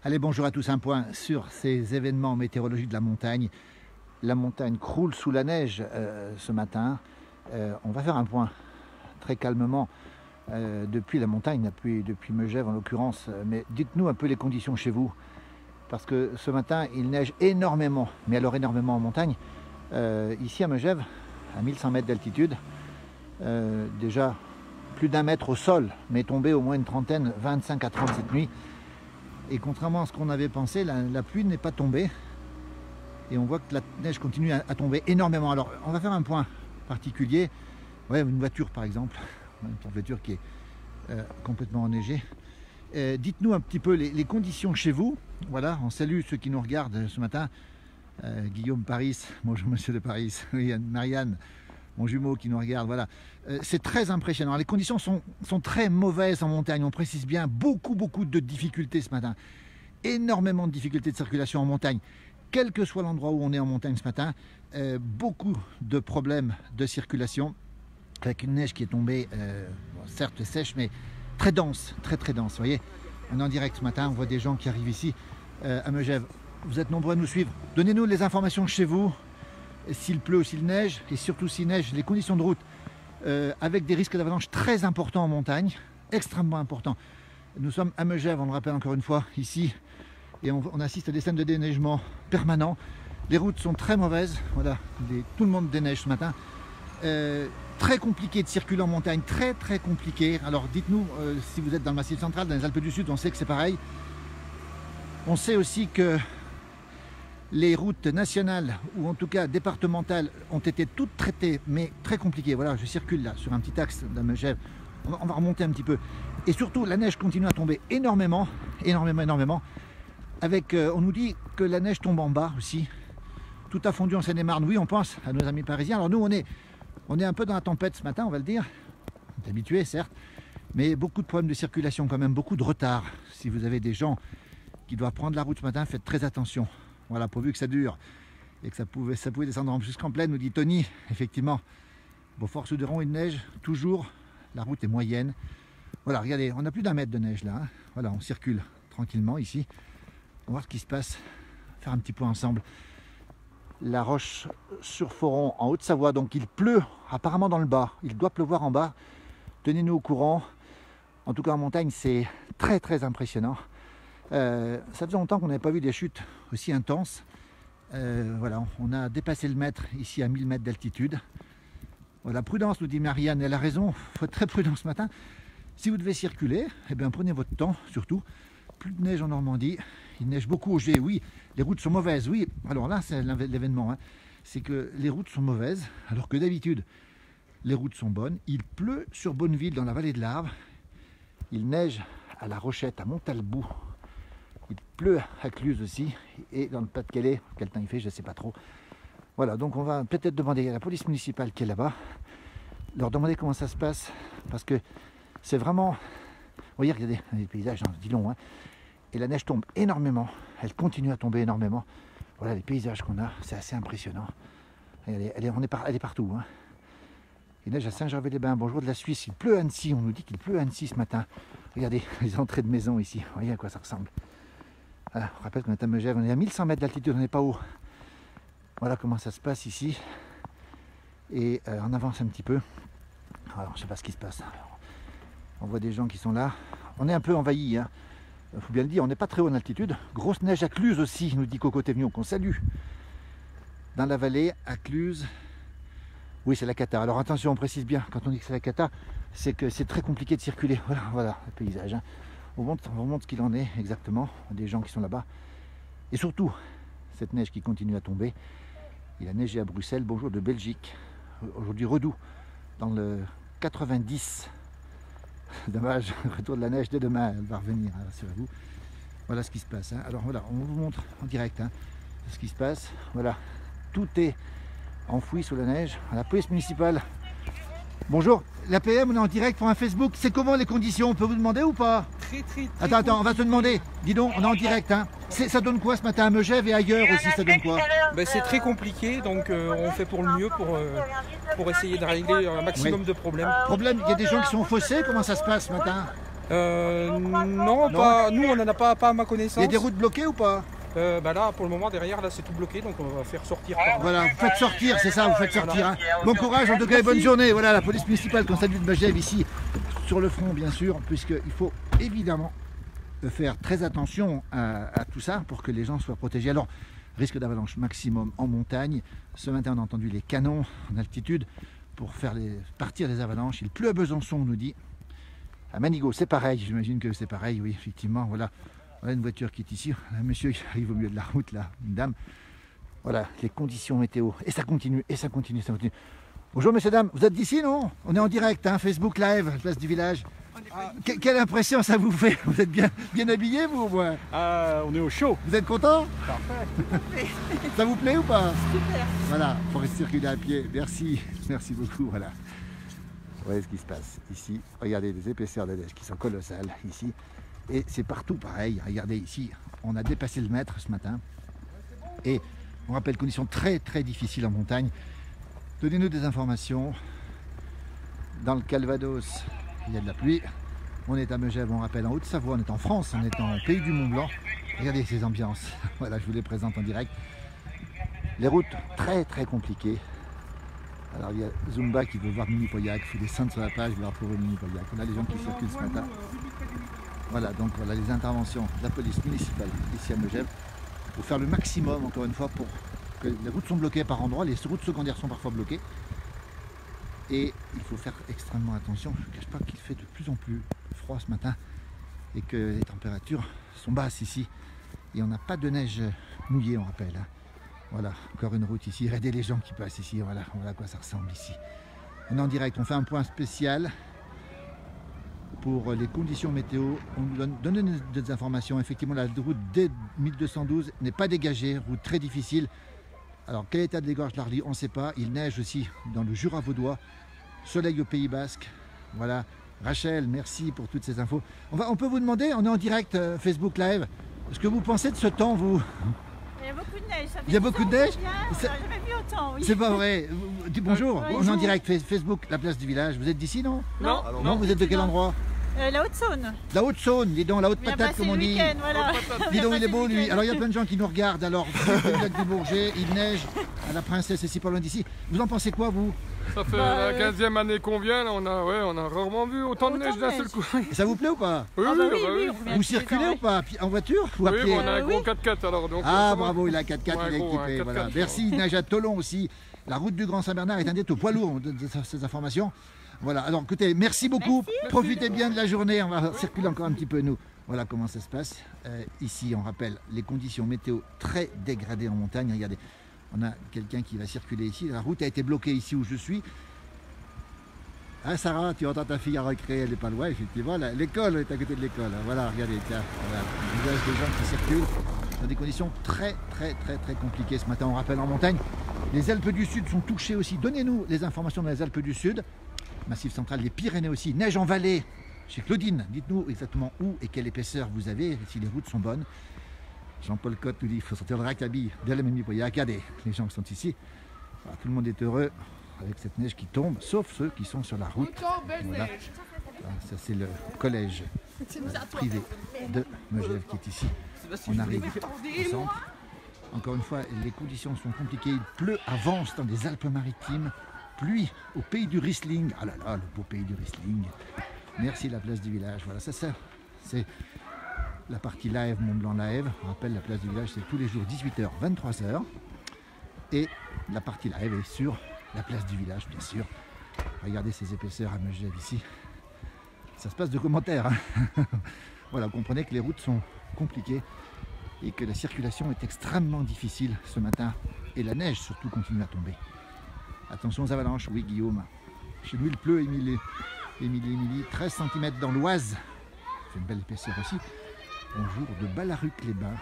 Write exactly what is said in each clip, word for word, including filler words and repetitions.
Allez, bonjour à tous, un point sur ces événements météorologiques de la montagne. La montagne croule sous la neige euh, ce matin. Euh, on va faire un point très calmement euh, depuis la montagne, depuis, depuis Megève en l'occurrence. Mais dites-nous un peu les conditions chez vous. Parce que ce matin, il neige énormément, mais alors énormément en montagne. Euh, ici à Megève, à mille cent mètres d'altitude, euh, déjà plus d'un mètre au sol, mais tombé au moins une trentaine, vingt-cinq à trente cette nuit. Et contrairement à ce qu'on avait pensé, la, la pluie n'est pas tombée. Et on voit que la neige continue à, à tomber énormément. Alors, on va faire un point particulier. Ouais, une voiture, par exemple. Une petite voiture qui est euh, complètement enneigée. Euh, Dites-nous un petit peu les, les conditions chez vous. Voilà, on salue ceux qui nous regardent ce matin. Euh, Guillaume Paris, bonjour monsieur de Paris. Oui, Marianne, mon jumeau qui nous regarde. Voilà, euh, c'est très impressionnant. Les conditions sont, sont très mauvaises en montagne. On précise bien, beaucoup, beaucoup de difficultés ce matin. Énormément de difficultés de circulation en montagne. Quel que soit l'endroit où on est en montagne ce matin, euh, beaucoup de problèmes de circulation. Avec une neige qui est tombée, euh, bon, certes sèche, mais très dense, très très dense. Vous voyez, on est en direct ce matin, on voit des gens qui arrivent ici euh, à Megève. Vous êtes nombreux à nous suivre. Donnez-nous les informations chez vous. S'il pleut ou s'il neige, et surtout s'il neige, les conditions de route, euh, avec des risques d'avalanche très importants en montagne, extrêmement importants. Nous sommes à Megève, on le rappelle encore une fois, ici, et on, on assiste à des scènes de déneigement permanents. Les routes sont très mauvaises, voilà, les, tout le monde déneige ce matin. Euh, très compliqué de circuler en montagne, très très compliqué. Alors dites-nous, euh, si vous êtes dans le Massif central, dans les Alpes du Sud, on sait que c'est pareil. On sait aussi que les routes nationales, ou en tout cas départementales, ont été toutes traitées, mais très compliquées. Voilà, je circule là, sur un petit axe de Megève. On va, on va remonter un petit peu. Et surtout, la neige continue à tomber énormément, énormément, énormément. Avec, euh, on nous dit que la neige tombe en bas aussi. Tout a fondu en Seine-et-Marne. Oui, on pense à nos amis parisiens. Alors nous, on est, on est un peu dans la tempête ce matin, on va le dire. On est habitué, certes. Mais beaucoup de problèmes de circulation quand même, beaucoup de retard. Si vous avez des gens qui doivent prendre la route ce matin, faites très attention. Voilà, pourvu que ça dure et que ça pouvait, ça pouvait descendre jusqu'en plaine, nous dit Tony. Effectivement, Beaufort-Souderon, il neige toujours, la route est moyenne. Voilà, regardez, on a plus d'un mètre de neige là. Hein. Voilà, on circule tranquillement ici. On va voir ce qui se passe, faire un petit point ensemble. La Roche-sur-Foron en Haute-Savoie, donc il pleut apparemment dans le bas. Il doit pleuvoir en bas. Tenez-nous au courant. En tout cas en montagne, c'est très très impressionnant. Euh, ça faisait longtemps qu'on n'avait pas vu des chutes aussi intenses. Euh, voilà, on a dépassé le mètre ici à mille mètres d'altitude. Voilà, prudence, nous dit Marianne, elle a raison, il faut être très prudent ce matin. Si vous devez circuler, eh bien, prenez votre temps, surtout. Plus de neige en Normandie, il neige beaucoup au G, oui, les routes sont mauvaises, oui. Alors là, c'est l'événement, hein. C'est que les routes sont mauvaises, alors que d'habitude, les routes sont bonnes. Il pleut sur Bonneville, dans la vallée de l'Arve. Il neige à La Rochette, à Montalbou. Il pleut à Cluse aussi, et dans le Pas-de-Calais, quel temps il fait, je ne sais pas trop. Voilà, donc on va peut-être demander à la police municipale qui est là-bas, leur demander comment ça se passe, parce que c'est vraiment... Vous voyez, regardez les paysages, hein, dis long, hein, et la neige tombe énormément, elle continue à tomber énormément. Voilà les paysages qu'on a, c'est assez impressionnant. Elle est, elle est, on est par, elle est partout. Hein. Il neige à Saint-Gervais-les-Bains, bonjour de la Suisse, il pleut à Annecy, on nous dit qu'il pleut à Annecy ce matin. Regardez les entrées de maison ici, vous voyez à quoi ça ressemble. Voilà, on rappelle qu'on est à Megève, on est à mille cent mètres d'altitude, on n'est pas haut. Voilà comment ça se passe ici. Et euh, on avance un petit peu. Alors, je ne sais pas ce qui se passe. Alors, on voit des gens qui sont là. On est un peu envahi, hein. Il faut bien le dire, on n'est pas très haut en altitude. Grosse neige à Cluse aussi, nous dit Coco Tévignon, qu'on salue. Dans la vallée, à Cluse. Oui, c'est la cata. Alors attention, on précise bien, quand on dit que c'est la cata, c'est que c'est très compliqué de circuler. Voilà, voilà le paysage. Hein. On montre, on montre ce qu'il en est exactement, des gens qui sont là-bas. Et surtout, cette neige qui continue à tomber. Il a neigé à Bruxelles, bonjour de Belgique. Aujourd'hui, Redoux, dans le quatre-vingt-dix. Dommage, retour de la neige dès demain, elle va revenir, hein, rassurez-vous. Voilà ce qui se passe. Hein. Alors voilà, on vous montre en direct hein, ce qui se passe. Voilà, tout est enfoui sous la neige. La police municipale. Bonjour, l'A P M, on est en direct pour un Facebook. C'est comment les conditions? On peut vous demander ou pas? Très, très, très Attends, attends, on va te demander. Dis donc, on est en direct. Hein. Ça donne quoi ce matin à Megève et ailleurs aussi? Ça donne quoi? Ben, c'est très compliqué, donc euh, on fait pour le mieux pour, euh, pour essayer de régler un maximum oui. de problèmes. Problème, il y a des gens qui sont faussés. Comment ça se passe ce matin? Euh, non, Non. pas, nous on n'en a pas, pas à ma Il connaissance. y a des routes bloquées ou pas? Euh, bah là, pour le moment, derrière, là, c'est tout bloqué, donc on va faire sortir. Par... Voilà, vous faites sortir, c'est ça, vous faites sortir. Hein. Bon courage, en tout cas, et bonne journée. Voilà, la police municipale Constantin de Megève ici, sur le front, bien sûr, puisqu'il faut évidemment faire très attention à, à tout ça pour que les gens soient protégés. Alors, risque d'avalanche maximum en montagne. Ce matin, on a entendu les canons en altitude pour faire les, partir les avalanches. Il pleut à Besançon, on nous dit. À Manigo, c'est pareil, j'imagine que c'est pareil, oui, effectivement, voilà. Voilà une voiture qui est ici, un monsieur qui arrive au milieu de la route, là, une dame. Voilà, les conditions météo, et ça continue, et ça continue, ça continue. Bonjour messieurs, dames, vous êtes d'ici, non? On est en direct, hein, Facebook Live, place du village. Ah, que, quelle impression ça vous fait? Vous êtes bien, bien habillés, vous, ou ouais? Ah, on est au chaud. Vous êtes content? Parfait. Ça vous plaît ou pas? Super. Voilà, il faut circuler à pied, merci, merci beaucoup, voilà. Vous voyez ce qui se passe ici, regardez les épaisseurs de neige qui sont colossales ici. Et c'est partout pareil, regardez ici, on a dépassé le mètre ce matin. Et on rappelle conditions très très difficiles en montagne. Donnez-nous des informations. Dans le Calvados, il y a de la pluie. On est à Megève, on rappelle en Haute-Savoie, on est en France, on est en pays du Mont-Blanc. Regardez ces ambiances, voilà, je vous les présente en direct. Les routes très très compliquées. Alors il y a Zumba qui veut voir Mini Pauillac, il faut descendre sur la page, il va retrouver Mini Pauillac. On a les gens qui circulent ce matin. Voilà, donc voilà les interventions de la police municipale ici à Megève pour faire le maximum, encore une fois, pour que les routes sont bloquées par endroits, les routes secondaires sont parfois bloquées. Et il faut faire extrêmement attention. Je ne cache pas qu'il fait de plus en plus froid ce matin et que les températures sont basses ici. Et on n'a pas de neige mouillée, on rappelle. Hein. Voilà, encore une route ici. Regardez les gens qui passent ici. Voilà, voilà à quoi ça ressemble ici. On est en direct, on fait un point spécial pour les conditions météo. On nous donne, donne des informations. Effectivement, la route D mille deux cent douze n'est pas dégagée, route très difficile. Alors, quel état de l'égorge Larly, on ne sait pas. Il neige aussi dans le Jura vaudois. Soleil au Pays Basque. Voilà. Rachel, merci pour toutes ces infos. On, va, on peut vous demander, on est en direct euh, Facebook Live, ce que vous pensez de ce temps, vous? Il y a beaucoup de neige. Ça fait Il y a beaucoup de neige? On n'a jamais vu autant, oui. C'est pas vrai. Dis bonjour. Oui, on est en bonjour. direct Facebook, la place du village. Vous êtes d'ici, non? Non, non, Non, vous êtes de quel non. endroit? Euh, la Haute-Saône. La Haute-Saône, dis donc, la haute Bien patate, passé comme le on dit. week-end, voilà. Dis donc, Bien il est passé beau, le lui. week-end. Alors, il y a plein de gens qui nous regardent. Alors, du lac du Bourget, il neige à la Princesse, ici, pas loin d'ici. Vous en pensez quoi, vous? Ça fait Bah, la euh, quinzième année qu'on vient, là, on a, ouais, on a rarement vu autant de Autant neige de d'un neige. seul coup. Et ça vous plaît ou pas? Oui, Ah bah oui, oui, bah oui, oui. on revient Vous tous les circulez temps, ou pas? En voiture ou à Oui, pied? bon, on a un Euh, gros oui. quatre-quatre alors. Donc, Ah, ça va. bravo, il a quatre-quatre, Ouais, il est gros, un équipé. Voilà. quatre-quatre. Merci, il neige à Tolon aussi. La route du Grand Saint-Bernard est un des poids lourd de, de, de ces informations. Voilà, alors écoutez, merci beaucoup. Merci. Profitez bien de la journée. On va circuler encore un petit peu, nous. Voilà comment ça se passe. Euh, ici, on rappelle les conditions météo très dégradées en montagne. Regardez, on a quelqu'un qui va circuler ici. La route a été bloquée ici où je suis. Ah, Sarah, tu entends ta fille à récré, elle n'est pas loin, effectivement. L'école est à côté de l'école. Voilà, regardez, tiens, voilà, le visage des gens qui circulent dans des conditions très, très, très, très compliquées ce matin. On rappelle en montagne. Les Alpes du Sud sont touchées aussi. Donnez-nous les informations dans les Alpes du Sud. Massif central, les Pyrénées aussi. Neige en vallée. Chez Claudine, dites-nous exactement où et quelle épaisseur vous avez, si les routes sont bonnes. Jean-Paul Cotte nous dit qu'il faut sortir le racabille de la Mini Pauillac. Regardez les gens qui sont ici. Voilà, tout le monde est heureux avec cette neige qui tombe, sauf ceux qui sont sur la route. Voilà. Voilà, ça c'est le collège euh, privé de Megève qui est ici. On arrive au centre. Encore une fois, les conditions sont compliquées. Il pleut, avance dans les Alpes-Maritimes. Pluie au pays du Riesling. Ah là là, le beau pays du Riesling. Merci la place du village. Voilà, ça, ça c'est la partie live, Mont Blanc live. On rappelle, la place du village, c'est tous les jours dix-huit heures, vingt-trois heures. Et la partie live est sur la place du village, bien sûr. Regardez ces épaisseurs à Megève ici. Ça se passe de commentaires. Hein. Voilà, vous comprenez que les routes sont compliquées et que la circulation est extrêmement difficile ce matin. Et la neige surtout continue à tomber. Attention aux avalanches, oui Guillaume. Chez nous il pleut, Émilie, Émilie, Émilie, treize centimètres dans l'Oise. C'est une belle épaisseur aussi. Bonjour de Balaruc-les-Bains.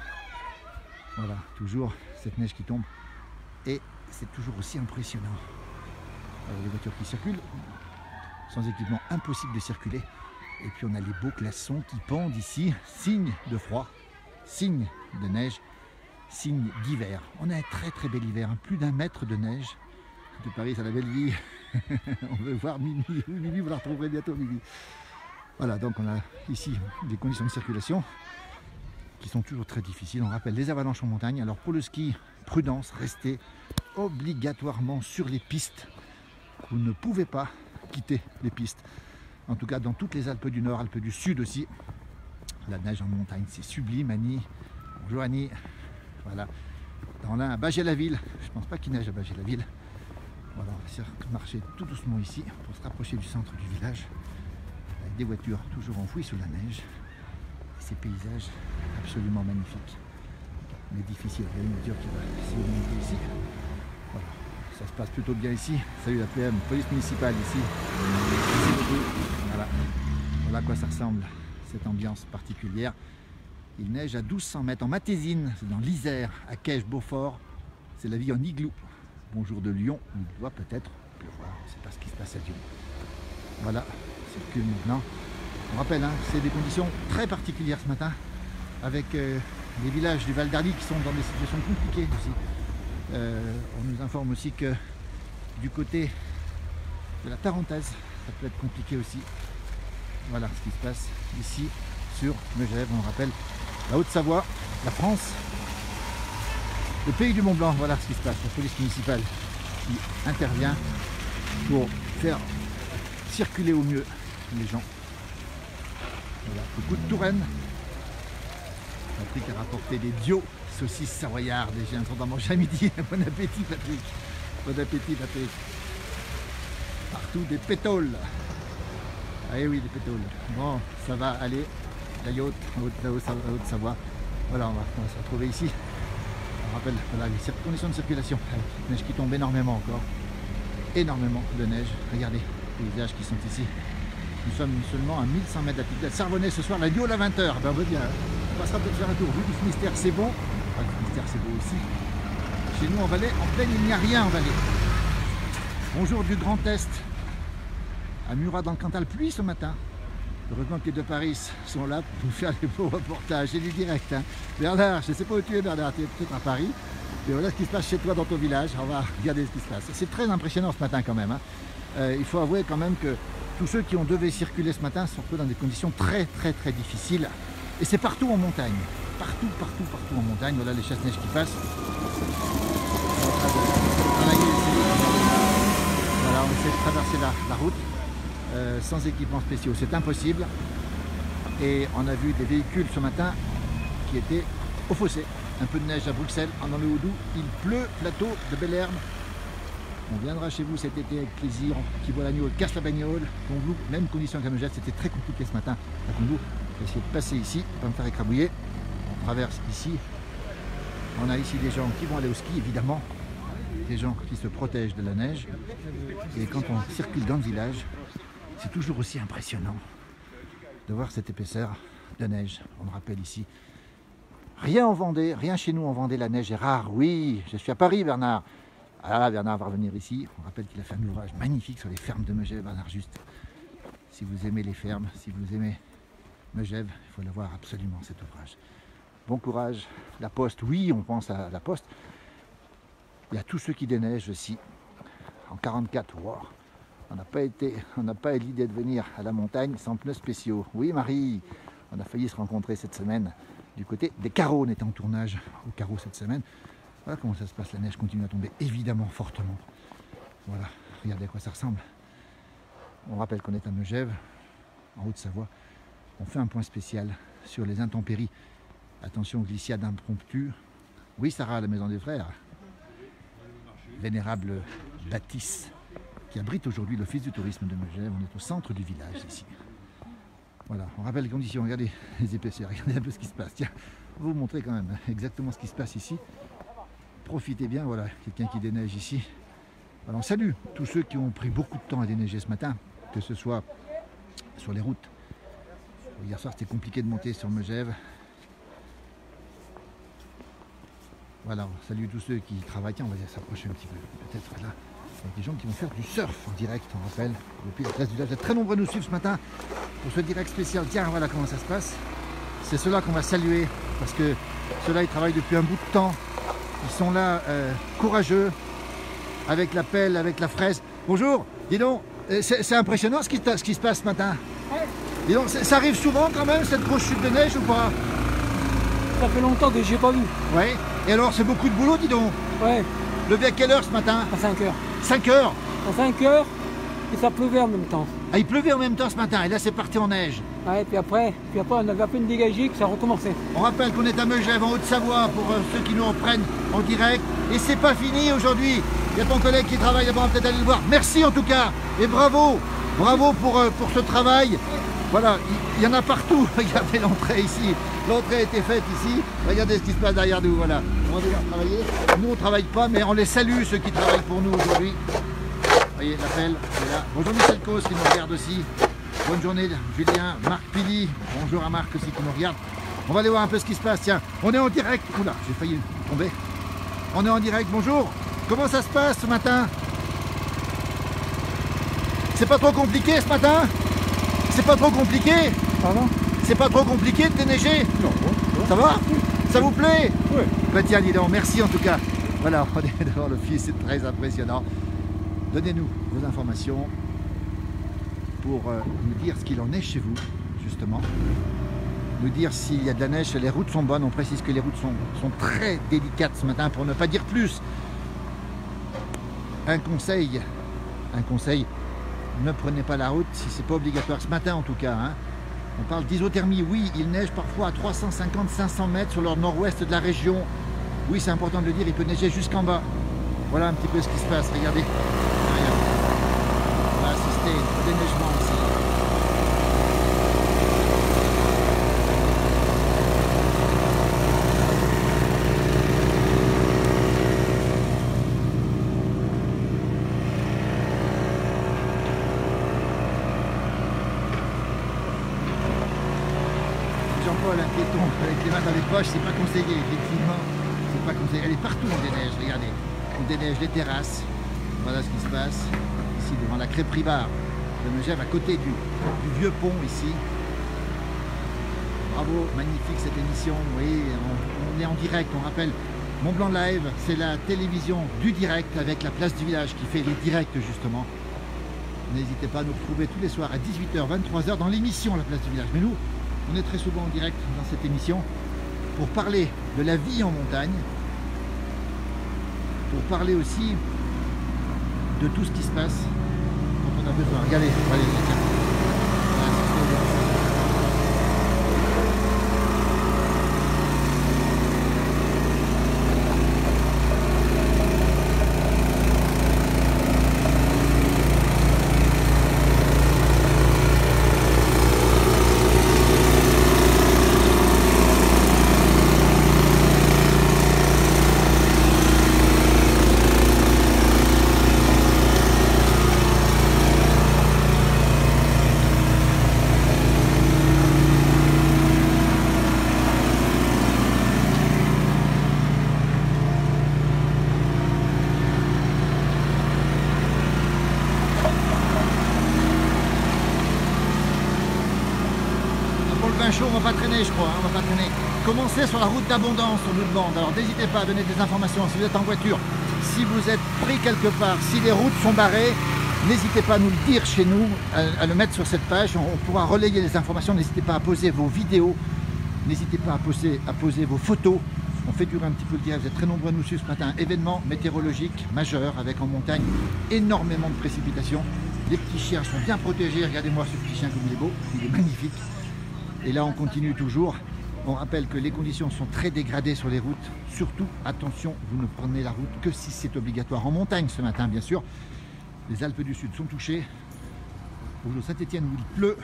Voilà, toujours cette neige qui tombe. Et c'est toujours aussi impressionnant. Alors, les voitures qui circulent, sans équipement, impossible de circuler. Et puis on a les beaux glaçons qui pendent ici, signe de froid, signe de neige, signe d'hiver. On a un très très bel hiver, hein, plus d'un mètre de neige. De Paris, c'est la belle vie. On veut voir Mimi. Oui, Mimi, vous la retrouverez bientôt, Mimi. Voilà, donc on a ici des conditions de circulation qui sont toujours très difficiles. On rappelle les avalanches en montagne. Alors pour le ski, prudence, restez obligatoirement sur les pistes. Vous ne pouvez pas quitter les pistes. En tout cas dans toutes les Alpes du Nord, Alpes du Sud aussi. La neige en montagne, c'est sublime. Annie, bonjour Annie. Voilà. Dans l'un à Bagé-la-Ville. Je ne pense pas qu'il neige à Bagé-la-Ville. Voilà, on va marcher tout doucement ici pour se rapprocher du centre du village. Avec des voitures toujours enfouies sous la neige. Ces paysages absolument magnifiques, mais difficiles. Il y a une voiture qui va essayer de monter ici. Voilà, ça se passe plutôt bien ici. Salut la P M, police municipale ici. Voilà, voilà à quoi ça ressemble, cette ambiance particulière. Il neige à douze cents mètres en Matésine, c'est dans l'Isère, à Caèche, Beaufort. C'est la vie en igloo. Bonjour de Lyon, il doit peut-être pleuvoir, c'est pas ce qui se passe à Lyon. Voilà, circule maintenant. On rappelle, hein, c'est des conditions très particulières ce matin, avec euh, les villages du Val d'Arly qui sont dans des situations compliquées aussi. Euh, on nous informe aussi que du côté de la Tarentaise, ça peut être compliqué aussi. Voilà ce qui se passe ici sur Megève, on rappelle la Haute-Savoie, la France, le pays du Mont-Blanc. Voilà ce qui se passe, la police municipale qui intervient pour faire circuler au mieux les gens. Voilà, beaucoup de Touraine. Patrick a rapporté des Dio, saucisses savoyardes. Les gens sont en manger à midi. Bon appétit Patrick. Bon appétit Patrick. Partout des pétoles. Ah oui, des pétoles. Bon, ça va aller. La yacht, la Haute-Savoie. Voilà, on va, on va se retrouver ici. On rappelle voilà, les conditions de circulation. Avec la neige qui tombe énormément encore. Énormément de neige. Regardez les paysages qui sont ici. Nous sommes seulement à mille cent mètres d'altitude. Sarvonnais ce soir, la Lyon à vingt heures. Ben on, va dire, on passera peut-être faire un tour. Vu du Finistère, c'est bon. Ah, le Finistère, c'est beau aussi. Chez nous en Valais, en pleine, il n'y a rien en Valais. Bonjour du Grand Est. À Murat dans le Cantal, pluie ce matin. Heureusement que les deux Paris sont là pour nous faire les beaux reportages. C'est du direct. Hein. Bernard, je ne sais pas où tu es Bernard, tu es peut-être à Paris. Mais voilà ce qui se passe chez toi dans ton village. On va regarder ce qui se passe. C'est très impressionnant ce matin quand même. Hein. Euh, il faut avouer quand même que tous ceux qui ont devaient circuler ce matin sont dans des conditions très très très difficiles. Et c'est partout en montagne. Partout, partout, partout en montagne. Voilà les chasse-neige qui passent. Voilà, on essaie de traverser la, la route euh, sans équipements spéciaux. C'est impossible. Et on a vu des véhicules ce matin qui étaient au fossé. Un peu de neige à Bruxelles, dans le Haut-Doubs. Il pleut, plateau de Belle-Herbe. On viendra chez vous cet été avec plaisir, qui voit l'agneau, casse la bagnole, Combloux, même condition qu'à Megève, c'était très compliqué ce matin à Combloux. Je vais essayer de passer ici, pas me faire écrabouiller. On traverse ici. On a ici des gens qui vont aller au ski, évidemment. Des gens qui se protègent de la neige. Et quand on circule dans le village, c'est toujours aussi impressionnant de voir cette épaisseur de neige. On me rappelle ici. Rien en Vendée, rien chez nous en Vendée, la neige est rare. Oui, je suis à Paris, Bernard. Ah là, Bernard va revenir ici. On rappelle qu'il a fait un ouvrage magnifique sur les fermes de Megève, Bernard Juste. Si vous aimez les fermes, si vous aimez Megève, il faut l'avoir absolument cet ouvrage. Bon courage. La Poste, oui, on pense à la Poste. Il y a tous ceux qui déneigent aussi. En quarante-quatre, wow. On n'a pas été, on n'a pas eu l'idée de venir à la montagne sans pneus spéciaux. Oui, Marie, on a failli se rencontrer cette semaine du côté des Carreaux. On était en tournage au Carreau cette semaine. Voilà comment ça se passe, la neige continue à tomber évidemment fortement. Voilà, regardez à quoi ça ressemble. On rappelle qu'on est à Megève, en Haute-Savoie. On fait un point spécial sur les intempéries. Attention, glissade impromptue. Oui, Sarah, la maison des frères. Vénérable bâtisse qui abrite aujourd'hui l'office du tourisme de Megève. On est au centre du village ici. Voilà, on rappelle les conditions. Regardez les épaisseurs, regardez un peu ce qui se passe. Tiens, je vais vous montrer quand même exactement ce qui se passe ici. Profitez bien, voilà, quelqu'un qui déneige ici. Alors, on salue tous ceux qui ont pris beaucoup de temps à déneiger ce matin, que ce soit sur les routes. Hier soir, c'était compliqué de monter sur Megève. Voilà, on salue tous ceux qui travaillent. Tiens, on va s'approcher un petit peu, peut-être là. Il y a des gens qui vont faire du surf en direct, on rappelle. Depuis la place du village, vous êtes très nombreux à nous suivre ce matin pour ce direct spécial. Tiens, voilà comment ça se passe. C'est ceux-là qu'on va saluer, parce que ceux-là, ils travaillent depuis un bout de temps. Ils sont là, euh, courageux, avec la pelle, avec la fraise. Bonjour, dis donc, c'est impressionnant ce qui, ce qui se passe ce matin. Ouais, Et donc, ça arrive souvent quand même, cette grosse chute de neige ou pas? Ça fait longtemps que j'ai pas vu. Ouais. Et alors, c'est beaucoup de boulot, dis donc. Ouais, Levé à quelle heure ce matin? à cinq heures. cinq heures. À cinq heures, et ça pleuvait en même temps. Ah, il pleuvait en même temps ce matin, et là c'est parti en neige. Ouais, puis après, puis après on avait à peine dégagé que ça recommençait. On rappelle qu'on est à Megève, en Haute-Savoie, pour euh, ceux qui nous reprennent en direct. Et c'est pas fini aujourd'hui. Il y a ton collègue qui travaille là-bas, on va peut-être aller le voir. Merci en tout cas, et bravo. Bravo pour, euh, pour ce travail. Voilà, il y, y en a partout. Regardez l'entrée ici. L'entrée a été faite ici. Regardez ce qui se passe derrière nous, voilà. On va venir travailler. Nous, on ne travaille pas, mais on les salue, ceux qui travaillent pour nous aujourd'hui. Vous voyez, l'appel est là. Bonjour Michel Cause qui nous regarde aussi. Bonne journée Julien, Marc Pili. Bonjour à Marc aussi qui nous regarde. On va aller voir un peu ce qui se passe. Tiens, on est en direct. Oula, j'ai failli tomber. On est en direct. Bonjour. Comment ça se passe ce matin? C'est pas trop compliqué ce matin? C'est pas trop compliqué? Pardon? C'est pas trop compliqué de déneiger? Non, Ça va? Ça vous plaît? oui. Bah tiens, dis donc, merci en tout cas. Voilà, on est devant l'office, c'est très impressionnant. Donnez-nous vos informations pour euh, nous dire ce qu'il en est chez vous, justement. Nous dire s'il y a de la neige, les routes sont bonnes. On précise que les routes sont, sont très délicates ce matin, pour ne pas dire plus. Un conseil, un conseil, ne prenez pas la route si c'est pas obligatoire, ce matin en tout cas. Hein. On parle d'isothermie, oui, il neige parfois à trois cent cinquante à cinq cents mètres sur le nord-ouest de la région. Oui, c'est important de le dire, il peut neiger jusqu'en bas. Voilà un petit peu ce qui se passe, regardez. On va assister au déneigement ici. Jean-Paul, un piéton avec les mains dans les poches, c'est pas conseillé, effectivement. C'est pas conseillé. Elle est partout, on déneige, regardez. On déneige les terrasses. Voilà ce qui se passe. Ici, devant la crêperie bar de Megève, à côté du, du vieux pont, ici. Bravo, magnifique cette émission. Oui, on, on est en direct, on rappelle. Mont Blanc Live, c'est la télévision du direct avec la place du village qui fait les directs, justement. N'hésitez pas à nous retrouver tous les soirs à dix-huit heures, vingt-trois heures dans l'émission La Place du Village. Mais nous, on est très souvent en direct dans cette émission pour parler de la vie en montagne, pour parler aussi de tout ce qui se passe quand on a besoin. Regardez, allez, tiens. Chaud, on va pas traîner, je crois, hein, on va pas traîner. Commencez sur la route d'Abondance, on nous demande. Alors n'hésitez pas à donner des informations si vous êtes en voiture, si vous êtes pris quelque part, si les routes sont barrées, n'hésitez pas à nous le dire chez nous, à, à le mettre sur cette page. On, on pourra relayer les informations. N'hésitez pas à poser vos vidéos, n'hésitez pas à poser, à poser vos photos. On fait durer un petit peu le direct. Vous êtes très nombreux à nous suivre ce matin. Événement météorologique majeur avec en montagne énormément de précipitations. Les petits chiens sont bien protégés. Regardez-moi ce petit chien comme il est beau, il est magnifique. Et là, on continue toujours. On rappelle que les conditions sont très dégradées sur les routes. Surtout, attention, vous ne prenez la route que si c'est obligatoire. En montagne ce matin, bien sûr. Les Alpes du Sud sont touchées. Au Saint-Étienne où il pleut.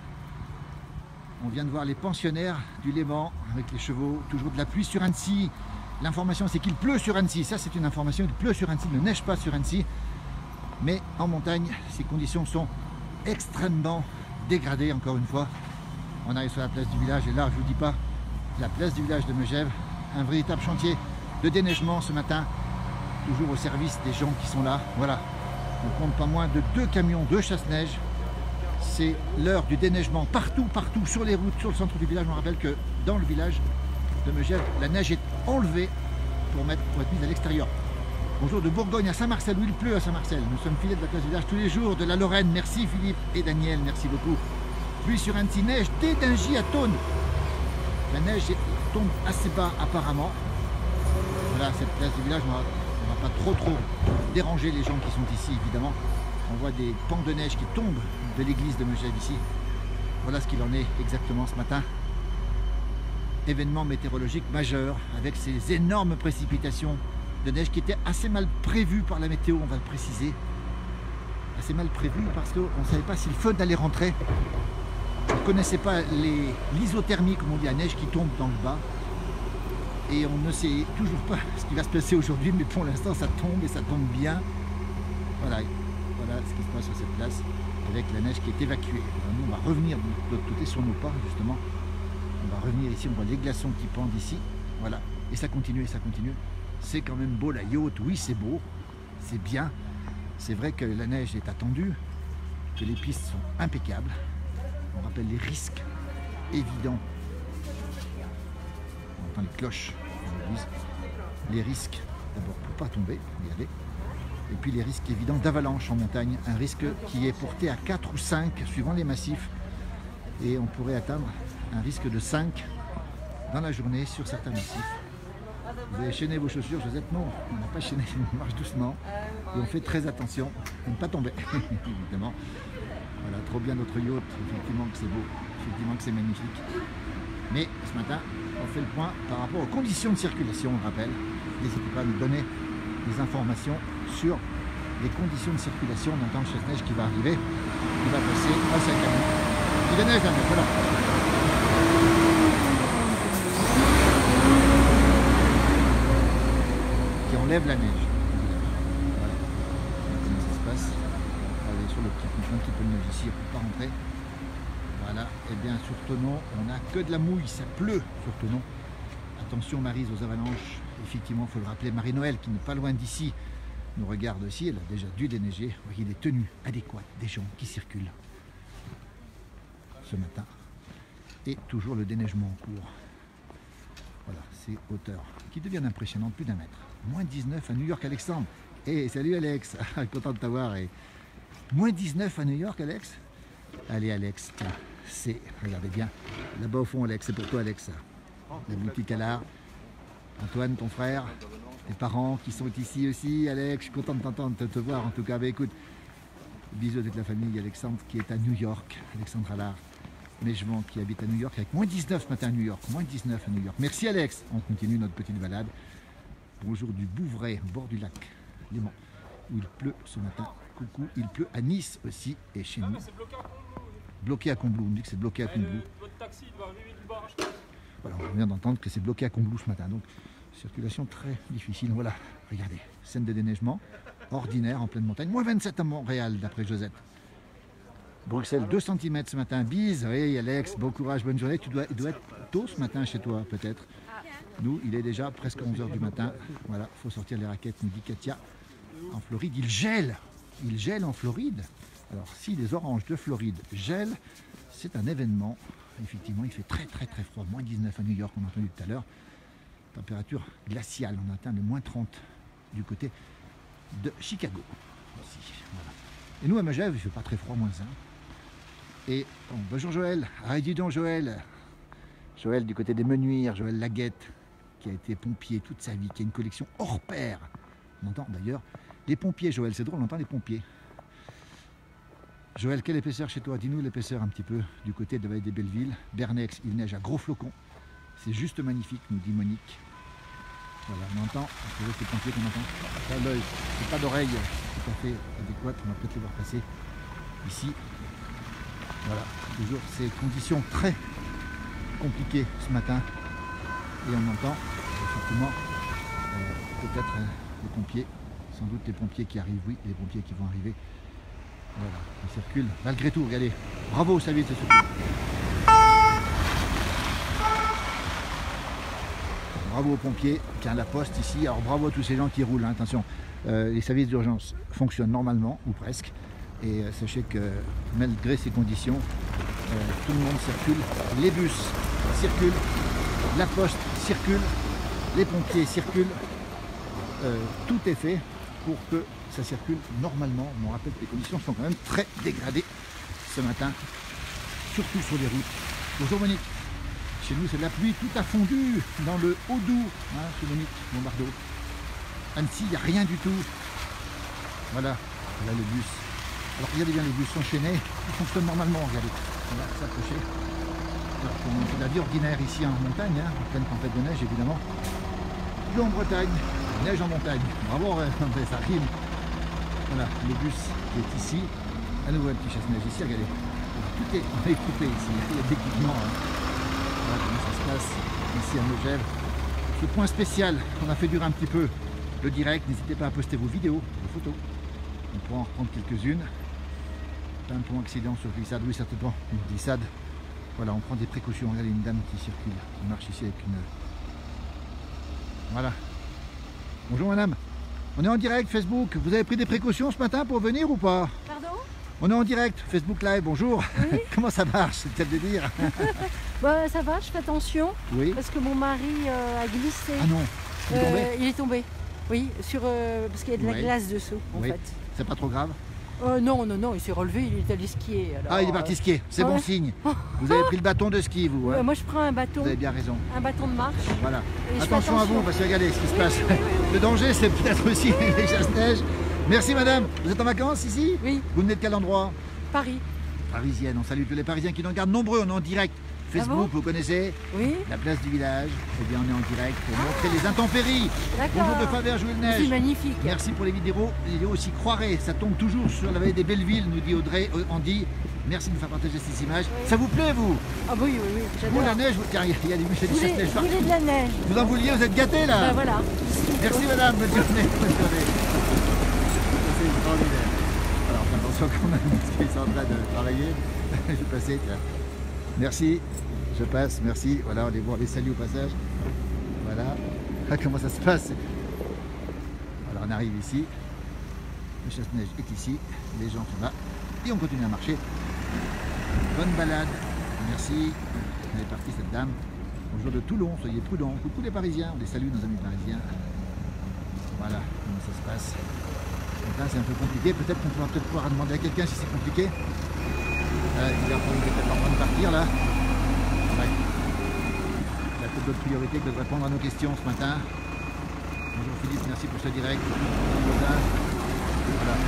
On vient de voir les pensionnaires du Léman avec les chevaux. Toujours de la pluie sur Annecy. L'information, c'est qu'il pleut sur Annecy. Ça, c'est une information. Il pleut sur Annecy, il ne neige pas sur Annecy. Mais en montagne, ces conditions sont extrêmement dégradées, encore une fois. On arrive sur la place du village et là, je ne vous dis pas, la place du village de Megève, un véritable chantier de déneigement ce matin, toujours au service des gens qui sont là. Voilà, on compte pas moins de deux camions de chasse-neige. C'est l'heure du déneigement partout, partout, sur les routes, sur le centre du village. On rappelle que dans le village de Megève, la neige est enlevée pour, mettre, pour être mise à l'extérieur. Bonjour de Bourgogne à Saint-Marcel, où il pleut à Saint-Marcel. Nous sommes filés de la place du village tous les jours, de la Lorraine. Merci Philippe et Daniel, merci beaucoup. Pluie sur Annecy, neige dès Dingy à Thônes. La neige tombe assez bas apparemment. Voilà, cette place du village, on va, on va pas trop trop déranger les gens qui sont ici évidemment. On voit des pans de neige qui tombent de l'église de Megève ici. Voilà ce qu'il en est exactement ce matin. Événement météorologique majeur avec ces énormes précipitations de neige qui étaient assez mal prévues par la météo, on va le préciser. Assez mal prévues parce qu'on ne savait pas si le feu allait rentrer. On ne connaissait pas l'isothermie, comme on dit, la neige qui tombe dans le bas. Et on ne sait toujours pas ce qui va se passer aujourd'hui, mais pour l'instant ça tombe et ça tombe bien. Voilà, voilà ce qui se passe sur cette place avec la neige qui est évacuée. Alors nous on va revenir de l'autre côté sur nos pas justement. On va revenir ici, on voit les glaçons qui pendent ici. Voilà, et ça continue et ça continue. C'est quand même beau la yacht, oui c'est beau, c'est bien. C'est vrai que la neige est attendue, que les pistes sont impeccables. On rappelle les risques évidents. On entend les cloches de l'église. Les risques, d'abord pour ne pas tomber, regardez. Et puis les risques évidents d'avalanche en montagne. Un risque qui est porté à quatre ou cinq suivant les massifs. Et on pourrait atteindre un risque de cinq dans la journée sur certains massifs. Vous avez chaîné vos chaussures, Josette? Non, on n'a pas chaîné, on marche doucement. Et on fait très attention à ne pas tomber, évidemment. Voilà, trop bien notre yacht, effectivement que c'est beau, effectivement que c'est magnifique. Mais ce matin, on fait le point par rapport aux conditions de circulation, on rappelle. N'hésitez pas à nous donner des informations sur les conditions de circulation. On entend le chasse-neige qui va arriver, qui va passer à sa cabine. Il y a neige, la neige, voilà. Qui enlève la neige. Voilà. Comment ça se passe? Allez, sur le petit un petit peu de neige ici, on ne peut pas rentrer. Voilà, et bien sur Thonon, on n'a que de la mouille, ça pleut sur Thonon. Attention Maryse aux avalanches, effectivement il faut le rappeler, Marie-Noël qui n'est pas loin d'ici nous regarde aussi, elle a déjà dû déneiger. Voyez les tenues adéquates des gens qui circulent ce matin. Et toujours le déneigement en cours. Voilà, ces hauteurs qui deviennent impressionnantes, plus d'un mètre. moins dix-neuf à New York, Alexandre. Et hey, salut Alex, content de t'avoir. Et... moins dix-neuf à New York, Alex. Allez Alex, c'est, regardez bien, là-bas au fond Alex, c'est pour toi Alex, la boutique à l'art. Antoine, ton frère, tes parents qui sont ici aussi, Alex, je suis content de t'entendre, de te voir en tout cas. Bah, écoute, bisous à toute la famille, Alexandre qui est à New York, Alexandre Allard, Mégevent qui habite à New York, avec moins dix-neuf ce matin à New York, moins dix-neuf à New York. Merci Alex, on continue notre petite balade. Bonjour du Bouvray, au bord du lac Léman, où il pleut ce matin. Coucou, il pleut à Nice aussi et chez nous. Bloqué à Combloux, on dit que c'est bloqué à Combloux. Votre taxi doit arriver du bar. Voilà, on vient d'entendre que c'est bloqué à Combloux ce matin, donc circulation très difficile. Voilà, regardez, scène de déneigement ordinaire en pleine montagne. moins vingt-sept à Montréal, d'après Josette. Bruxelles, deux centimètres ce matin. Bise, oui Alex, bon courage, bonne journée. Tu dois, il doit être tôt ce matin chez toi, peut-être. Nous, il est déjà presque onze heures du matin. Voilà, il faut sortir les raquettes, nous dit Katia. En Floride, il gèle. Il gèle en Floride. Alors, si les oranges de Floride gèlent, c'est un événement. Effectivement, il fait très très très froid. moins dix-neuf à New York, on a entendu tout à l'heure. Température glaciale. On atteint le moins trente du côté de Chicago. Aussi. Voilà. Et nous, à Megève, il ne fait pas très froid, moins un. Et bon, bonjour Joël. Ah, dis donc Joël. Joël du côté des Menuires, Joël Laguette, qui a été pompier toute sa vie, qui a une collection hors pair. On entend d'ailleurs les pompiers, Joël, c'est drôle, on entend les pompiers. Joël, quelle épaisseur chez toi? Dis-nous l'épaisseur un petit peu du côté de la vallée des Bellevilles. Bernex, il neige à gros flocons. C'est juste magnifique, nous dit Monique. Voilà, on entend, c'est les pompiers qu'on entend. Pas l'œil, c'est pas d'oreille tout à fait adéquate, on va peut-être les voir passer ici. Voilà, toujours ces conditions très compliquées ce matin. Et on entend effectivement euh, peut-être euh, les pompiers, sans doute les pompiers qui arrivent, oui, les pompiers qui vont arriver. Voilà, ils circulent. Malgré tout, regardez. Bravo, salut, ce secours. Bravo aux pompiers, tiens la poste ici. Alors bravo à tous ces gens qui roulent, hein. Attention, euh, les services d'urgence fonctionnent normalement, ou presque. Et euh, sachez que malgré ces conditions, euh, tout le monde circule. Les bus circulent, la poste circule, les pompiers circulent. Euh, tout est fait pour que ça circule normalement. On rappelle que les conditions sont quand même très dégradées ce matin surtout sur les routes. Bonjour Monique. Chez nous, c'est de la pluie, tout a fondu dans le Haut-Doubs, hein, chez Monique Bombardeau. Annecy, il n'y a rien du tout. Voilà, là le bus. Alors regardez bien, les bus s'enchaîner, ils fonctionnent normalement, regardez. On va s'approcher. Alors, on fait de la vie ordinaire ici en montagne, hein, en pleine tempête de neige évidemment. Pluie en Bretagne, neige en montagne. Bravo, ouais, ça rime. Voilà, le bus qui est ici. À nouveau un petit chasse-neige ici, regardez. Tout est équipé ici, il y a de l'équipement. Hein. Voilà comment ça se passe ici à Megève. Ce point spécial, on a fait durer un petit peu le direct. N'hésitez pas à poster vos vidéos, vos photos. On pourra en reprendre quelques-unes. Pas un point accident sur glissade, oui certainement, une glissade. Voilà, on prend des précautions. Regardez une dame qui circule, qui marche ici avec une... Voilà. Bonjour madame. On est en direct Facebook. Vous avez pris des précautions ce matin pour venir ou pas? Pardon? On est en direct, Facebook Live, bonjour. Oui. Comment ça marche, c'est le délire? Bah ça va, je fais attention. Oui. Parce que mon mari euh, a glissé. Ah non, il est tombé? Euh, il est tombé. Oui, sur, euh, parce qu'il y a de la Oui. glace dessous en Oui. fait. C'est pas trop grave? Euh, non, non, non, il s'est relevé, il est allé skier. Alors, Ah, il est parti skier, c'est ouais. bon signe. Vous avez pris le bâton de ski, vous, euh, hein? ouais, moi je prends un bâton, Vous avez bien raison. un bâton de marche. Voilà. Et je fais Attention à vous, parce que regardez ce qui se Oui, passe. oui, oui, oui. Le danger, c'est peut-être aussi les chasse-neige. Merci madame. Vous êtes en vacances ici? Oui, Vous venez de quel endroit? Paris. Parisienne. On salue tous les Parisiens qui nous regardent nombreux. On est en direct. Facebook, Ah bon vous connaissez? Oui, La place du village. Eh bien, on est en direct pour montrer les intempéries. d'accord. Bonjour de Faverges, Jouer le C'est neige. magnifique. Merci pour les vidéos. Les vidéos aussi croirez. Ça tombe toujours sur la vallée des Bellevilles, nous dit Audrey, euh, Andy. Merci de nous faire partager ces images. Oui. Ça vous plaît, vous? Ah oui, oui, oui, Bon, la j'adore. neige, vous... Tiens, il y a- il y a des bûches et Vous des voulez, chasse-neige vous partout. voulez de la neige? Vous en vouliez, vous êtes gâtés là? Ben voilà. Merci madame, bonne journée. Bonne journée. C'est extraordinaire. Alors faites attention quand même, parce qu'ils sont en train de travailler. Je vais passer, tiens. Merci, je passe, merci. Voilà, on les voit, on les salue au passage. Voilà. Ah, comment ça se passe? Alors on arrive ici. Le chasse-neige est ici. Les gens sont là. Et on continue à marcher. Bonne balade. Merci. Elle est partie cette dame. Bonjour de Toulon, soyez prudents. Coucou les Parisiens, on les salue nos amis parisiens. Voilà comment ça se passe. Donc là c'est un peu compliqué, peut-être qu'on pourra peut-être pouvoir demander à quelqu'un si c'est compliqué. Euh, il est peut-être en train de partir là. Ouais. Il y a peut-être d'autres priorités que de répondre à nos questions ce matin. Bonjour Philippe, merci pour ce direct. Voilà.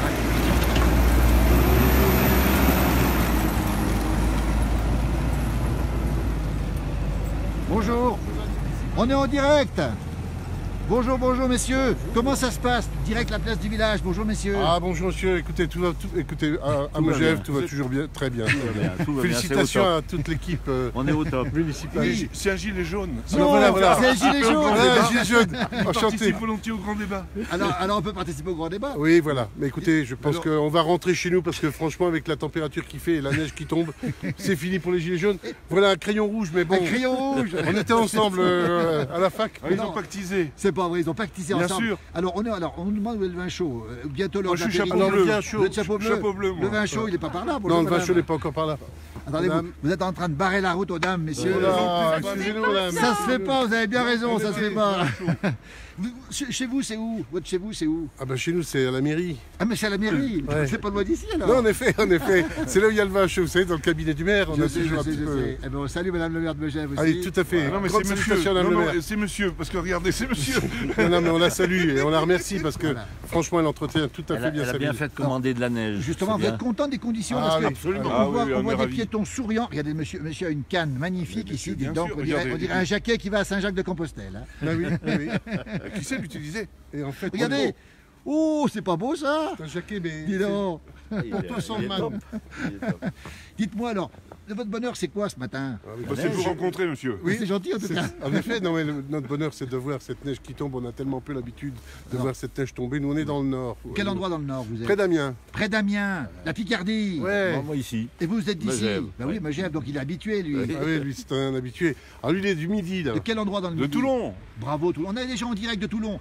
Bonjour, on est en direct. Bonjour, bonjour messieurs. Comment ça se passe? Direct la place du village. Bonjour messieurs. Ah bonjour monsieur, écoutez, tout va, tout, écoutez à, à Tout va Megève, bien. tout va toujours bien, très bien. Tout va bien. Tout va bien, Félicitations c'est au à toute l'équipe euh, On est au top. municipale. Oui. C'est un gilet jaune. Non, voilà, voilà. c'est le gilet jaune. Voilà, Gilles Jaune, Il enchanté. participe volontiers au grand débat. Alors, alors on peut participer au grand débat. Oui, voilà. Mais écoutez, je pense Alors- qu'on va rentrer chez nous parce que franchement, avec la température qu'il fait et la neige qui tombe, c'est fini pour les gilets jaunes. Voilà un crayon rouge, mais bon, Un crayon rouge. on était ensemble euh, à la fac. Ah, ils Non. ont pactisé. C'est pas vrai, ils ont pactisé Bien ensemble. sûr. Alors on est, alors on nous demande où est le vin chaud. Euh, Bientôt l'heure Moi, je de suis chapeau l'apéro. bleu. Bien chaud. Vous êtes chapeau bleu. Chapeau bleu, moi. Le vin chaud, il est pas par là. Bonjour, Non, le vin madame. chaud n'est pas encore par là. Attendez, vous, Madame. vous êtes en train de barrer la route aux dames, messieurs. Oh là, excusez-nous, madame. Ça se fait pas, vous avez bien raison, ça se fait pas. Vous- chez chez vous, c'est où? Votre chez vous, c'est où? Ah ben chez nous, c'est à la mairie. Ah, mais c'est à la mairie. Ouais. C'est pas loin d'ici alors. Non, en effet, en effet. C'est là où il y a le vin chaud. Vous savez, dans le cabinet du maire, on Je a sais, toujours je un sais, petit je peu. sais. Eh ben, on salue Madame le maire de Megève aussi. Allez, tout à fait. Non, mais Grande c'est monsieur. salutation, Non, madame le non, maire. c'est monsieur. Parce que regardez, c'est monsieur. Non, non, mais on la salue et on la remercie parce que Voilà. franchement, elle entretient tout à Elle fait a, bien elle a sa bien ville. fait de commander de la neige. Justement, c'est vous bien. êtes content des conditions Ah parce que oui, absolument. On Ah voit, oui, on on voit est des ravis. piétons souriants. Regardez, monsieur, monsieur a une canne magnifique Mais ici. monsieur, Dites bien donc, sûr, on dirait, regardez. on dirait un jaquet qui va à Saint-Jacques-de-Compostelle. hein. Ah oui, oui, oui. Qui sait l'utiliser? Et en fait, Regardez. Oh, c'est pas beau ça? c'est un jaquet, mais Dis donc. Il pour est- toi, sans il est man. top. Il est top. Dites-moi alors, de votre bonheur, c'est quoi ce matin? Ah oui, Bah, c'est de vous neige. rencontrer, monsieur. Oui, c'est gentil en tout c'est- cas. En effet, non, mais le- notre bonheur, c'est de voir cette neige qui tombe. On a tellement peu l'habitude de Non. voir cette neige tomber. Nous, on est dans le nord. Quel endroit dans le nord vous êtes? Près d'Amiens. Près d'Amiens, la Picardie. Ouais. Bon, moi ici. Et vous, vous êtes d'ici? Megève, Bah oui, ouais. Megève, donc il est habitué lui. Oui. Ah oui, lui, c'est un habitué. Alors, lui, il est du midi, là. De quel endroit dans le De Midi? Toulon. Bravo Toulon. On est déjà en direct de Toulon.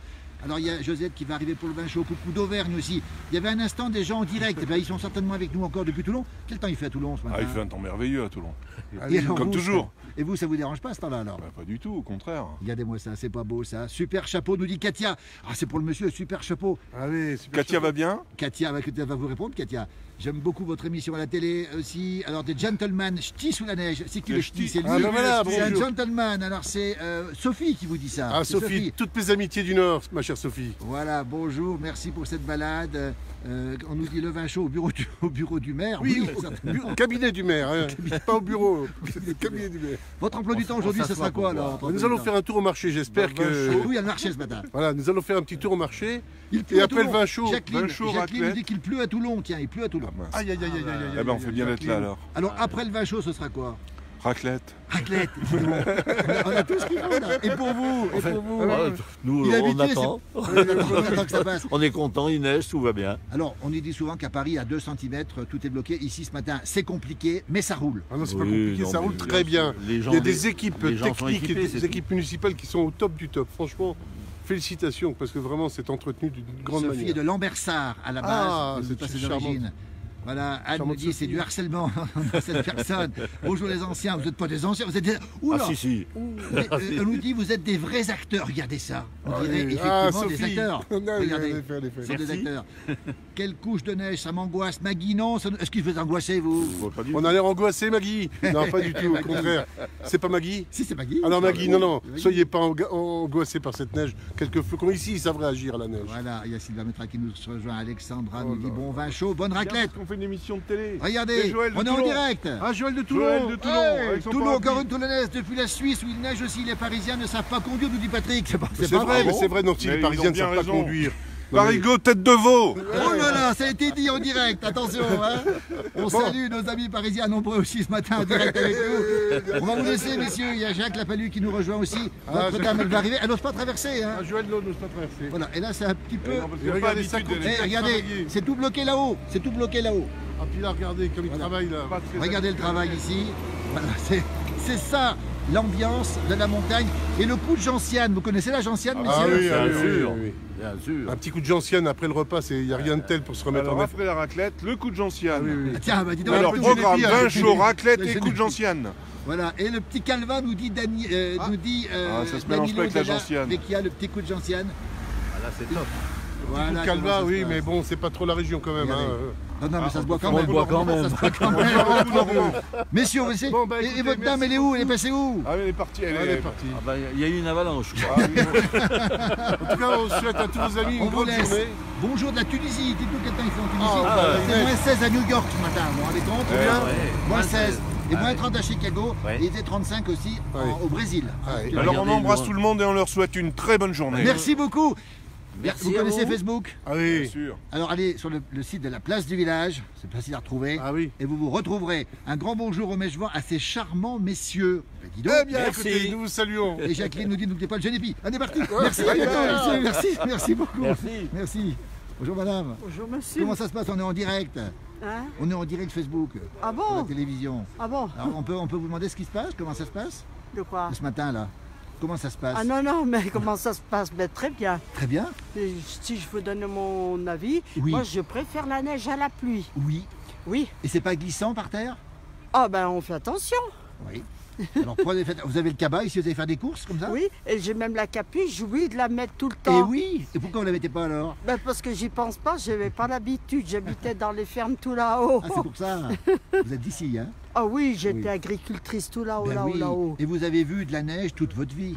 Alors il y a Josette qui va arriver pour le vin chaud, coucou d'Auvergne aussi. Il y avait un instant des gens en direct, eh bien, ils sont certainement avec nous encore depuis Toulon. Quel temps il fait à Toulon ce matin? Ah, il fait un temps merveilleux à Toulon. Et alors, Comme vous, toujours. Et vous, ça vous dérange pas ce temps-là alors? Bah, pas du tout, au contraire. Regardez-moi ça, c'est pas beau ça. Super chapeau, nous dit Katia. Ah, c'est pour le monsieur, super chapeau. Allez, super Katia chapeau. va bien? Katia va, va vous répondre, Katia. J'aime beaucoup votre émission à la télé aussi. Alors, des gentlemen, ch'tis sous la neige. C'est qui Les le ch'ti? ch'tis. C'est Ah, lui. ben voilà, C'est un bonjour. gentleman. Alors, c'est euh, Sophie qui vous dit ça. Ah C'est Sophie, toutes mes amitiés du Nord, ma chère Sophie. Voilà, bonjour, merci pour cette balade. Euh, on nous dit le vin chaud au bureau du, au bureau du maire. Oui, certainement. au cabinet du maire, hein. Pas au bureau, c'est le cabinet du maire. Votre emploi du temps aujourd'hui, ce sera quoi alors? Nous allons faire un tour au marché, j'espère Vin que... chaud. Oui, il y a le marché ce matin. Voilà, nous allons faire un petit tour au marché. Il pleut Et à après Toulon. le vin chaud. Jacqueline, Vin chaud, Jacqueline nous raclette. dit qu'il pleut à Toulon. Tiens, il pleut à Toulon. Ah, mince. Aïe, aïe, aïe, aïe, aïe, aïe. Eh ben, on fait bien d'être là alors. Alors, après le vin chaud, ce sera quoi? Raclette. Raclette. dis-donc. On a tout ce qu'il faut là. Et pour vous, et pour vous. Ah, nous, Il est on habitué, attend. On attend que ça passe. On est content, il neige, tout va bien. Alors, on nous dit souvent qu'à Paris, à deux centimètres, tout est bloqué. Ici, ce matin, c'est compliqué, mais ça roule. Ah non, c'est pas Oui, compliqué, non, ça mais roule bien très sûr. bien. Les gens, Il y a des les- équipes les gens sont techniques équipés, et c'est des équipes municipales qui sont au top du top. Franchement, félicitations, parce que vraiment, c'est entretenu d'une grande Sophie est manière. de Lambersart à la base, Ah, de c'est pas ses charmante. origines. Voilà, Anne Charmante nous dit c'est Sophie. du harcèlement dans cette personne. Bonjour les anciens, vous n'êtes pas des anciens, vous êtes des... Oula Ah si, si. Mais, euh, Elle nous dit vous êtes des vrais acteurs, regardez ça. On dirait Oui. effectivement Ah, des Sophie. acteurs. Non, non, Regardez, en effet, en effet. ce sont des Merci. acteurs. Quelle couche de neige, ça m'angoisse. Maggie, non, ça- est-ce qu'il vous angoisser vous? On voit pas du On tout. a l'air angoissé, Maggie. Non, pas du tout, au contraire. C'est pas Maggie? Si, c'est Maggie. Alors Maggie, non, non, Maggie. soyez pas anga- angoissés par cette neige. Quelques flocons ici, ils savent réagir à la neige. Voilà, il y a Sylvain Métra qui nous rejoint, Alexandra Oh nous dit là bon vin chaud, bonne raclette. On fait une émission de télé. Regardez, C'est Joël de on est en Toulon. direct. Ah, Joël de Toulon. Joël de Toulon, Hey, avec son Toulon, parapluie. encore une Toulonnaise depuis la Suisse où il neige aussi. Les Parisiens ne savent pas conduire, nous dit Patrick. C'est pas, C'est c'est pas vrai, vrai. mais c'est vrai, non, si Mais les ils Parisiens ont ne bien savent pas raison. conduire. Non, mais- Barigot, tête de veau. Oh là là, ça a été dit en direct, attention. Hein. On salue nos amis parisiens nombreux aussi ce matin en direct avec nous. On va vous laisser, messieurs. Il y a Jacques Lapalu qui nous rejoint aussi. Ah, Notre-Dame, elle va arriver. Elle n'ose pas traverser. Hein. Ah, Joël ne n'ose pas traverser. Voilà, et là, c'est un petit peu. Non, parce qu'il y a Et pas regardez ça, l'habitude de Eh, les- regardez, c'est tout bloqué là-haut. C'est tout bloqué là-haut. Ah, puis là, regardez comme il Voilà. travaille là. pas très Regardez le habitués. travail ici. Voilà, c'est c'est ça l'ambiance de la montagne. Et le coup de gentiane, vous connaissez la gentiane, Ah messieurs? oui, ah Bien oui, sûr. oui, oui. Bien sûr. Un petit coup de gentiane après le repas, il n'y a rien de tel pour se remettre Alors en neige. après la raclette, le coup de gentiane. Ah oui, oui. Tiens, bah dis donc, Alors le petit programme Génépi, vin hein. chaud, raclette Le et coup de Génépi. gentiane. Voilà, et le petit Calvin nous dit Dani, euh, Ah. nous dit euh, Ah, ça se mélange Danilo pas avec la Della gentiane. Vecchia, le petit coup de gentiane. Ah, là, c'est top. Voilà, Coup de comment Calva, ça oui, se mais passe. bon, c'est pas trop la région quand même. Regardez. hein. Non, non, mais ça se boit quand on même. le boit quand Ça même. se boit quand même. Messieurs, vous savez, Bon, bah, et- et, écoutez, votre dame, merci elle est où? Elle est passée où? Ah, elle est partie, elle, Elle est est partie. Ah bah, il y a eu une avalanche. quoi. Ah, oui, bon. En tout cas, on souhaite à tous nos amis On une vous bonne laisse. journée. Bonjour de la Tunisie. Dites-nous quel temps il fait en Tunisie. Ah, bah, c'est ouais. moins seize à New York ce matin. Vous vous rendez compte? Eh, Combien ouais. Moins Moins seize. seize. Et Ah, moins ouais. trente à Chicago. Ouais. Et il était trente-cinq aussi en- Ouais. au Brésil. Ah, ouais. Alors on Regardez, embrasse nous, tout le monde et on leur souhaite une très bonne journée. Merci beaucoup. Merci vous à connaissez vous. Facebook? Ah Bien oui. sûr. Alors allez sur le, le site de la place du village, c'est facile à retrouver, Ah oui. et vous vous retrouverez. Un grand bonjour au Mèchevant à ces charmants messieurs. Ben, dis donc. Eh bien, Merci. écoutez, nous vous saluons. Et Jacqueline nous dit n'oubliez pas le Génépi. On est parti. Merci, à bientôt, messieurs. merci, merci beaucoup. Merci. Merci. Bonjour madame. Bonjour monsieur. Comment ça se passe? On est en direct. Hein? On est en direct Facebook, Ah sur la bon? télévision. Ah bon? Alors on peut, on peut vous demander ce qui se passe? Comment ça se passe De quoi? ce matin là? Comment ça se passe? Ah non, non, mais comment ça se passe? Ben, très bien. Très bien. Et si je veux donner mon avis, Oui. moi je préfère la neige à la pluie. Oui. Oui. Et c'est pas glissant par terre? Ah ben on fait attention. Oui. Alors prenez, faites- vous avez le cabas ici, vous allez faire des courses comme ça? Oui. Et j'ai même la capuche, j'oublie de la mettre tout le Et temps. oui. Et pourquoi vous la mettez pas alors? Ben, parce que j'y pense pas, j'avais pas l'habitude. J'habitais dans les fermes tout là-haut. Ah, c'est pour ça. Vous êtes d'ici, hein? Ah oui, j'étais Oui. agricultrice tout là-haut, Ben là-haut, oui. là-haut. Et vous avez vu de la neige toute votre vie.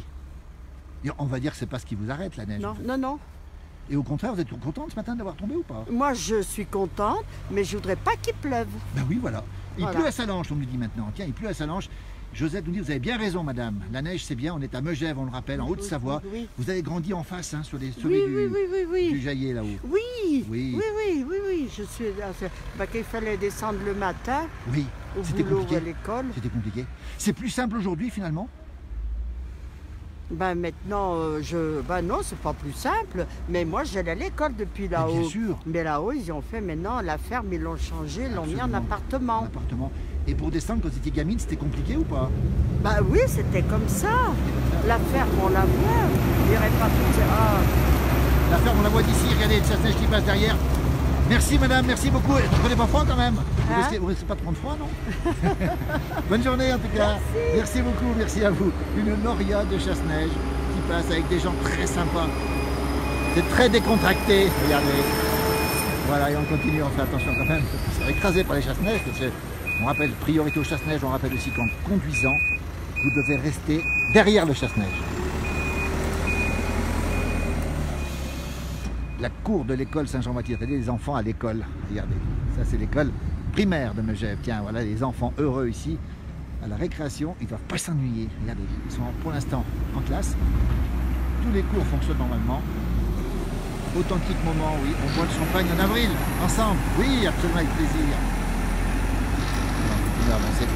Et on va dire que c'est pas ce qui vous arrête, la neige. en Non, fait. non, non. Et au contraire, vous êtes contente ce matin d'avoir tombé ou pas? Moi je suis contente, mais je voudrais pas qu'il pleuve. Ben oui, voilà. Il Voilà. pleut à Salanches, on nous dit maintenant. Tiens, il pleut à Salanches. Josette nous dit, vous avez bien raison, madame. La neige, c'est bien. On est à Megève, on le rappelle, en Haute-Savoie. Oui, Vous avez grandi en face, hein, sur les oui, sommets oui, du, oui, oui, oui. du Jaillet, là-haut. Oui, Oui. oui, oui, oui, oui, je suis là. c'est- bah, qu'il fallait descendre le matin Oui, au c'était boulot ou à compliqué. l'école. C'était compliqué. C'est plus simple aujourd'hui, finalement? Ben maintenant, euh, je, ben non, c'est pas plus simple. Mais moi, j'allais à l'école depuis Mais là-haut. bien sûr. Mais là-haut, ils ont fait maintenant la ferme, ils l'ont changé, ils l'ont mis en Absolument. Un appartement. appartement. Et pour descendre, quand vous étiez gamine, c'était compliqué ou pas? Bah oui, c'était comme ça. La ferme, on la voit. Il n'y aurait pas tout. Ah, La ferme, on la voit d'ici, regardez, le chasse-neige qui passe derrière. Merci madame, merci beaucoup. Vous ne prenez pas froid quand même? Vous Hein risquez, vous risquez pas de prendre froid, non? Bonne journée en tout cas. Merci. Merci beaucoup, merci à vous. Une noria de chasse-neige qui passe avec des gens très sympas. C'est très décontracté, regardez. Voilà, et on continue, on fait attention quand même. On se fait écraser par les chasse-neige. On rappelle, priorité au chasse-neige, on rappelle aussi qu'en conduisant, vous devez rester derrière le chasse-neige. La cour de l'école Saint-Jean-Baptiste, regardez les enfants à l'école, regardez, ça c'est l'école primaire de Megève, tiens voilà les enfants heureux ici, à la récréation, ils ne doivent pas s'ennuyer, regardez, ils sont pour l'instant en classe, tous les cours fonctionnent normalement, authentique moment, oui, on boit le champagne en avril, ensemble, oui, absolument avec plaisir. On va continuer à avancer.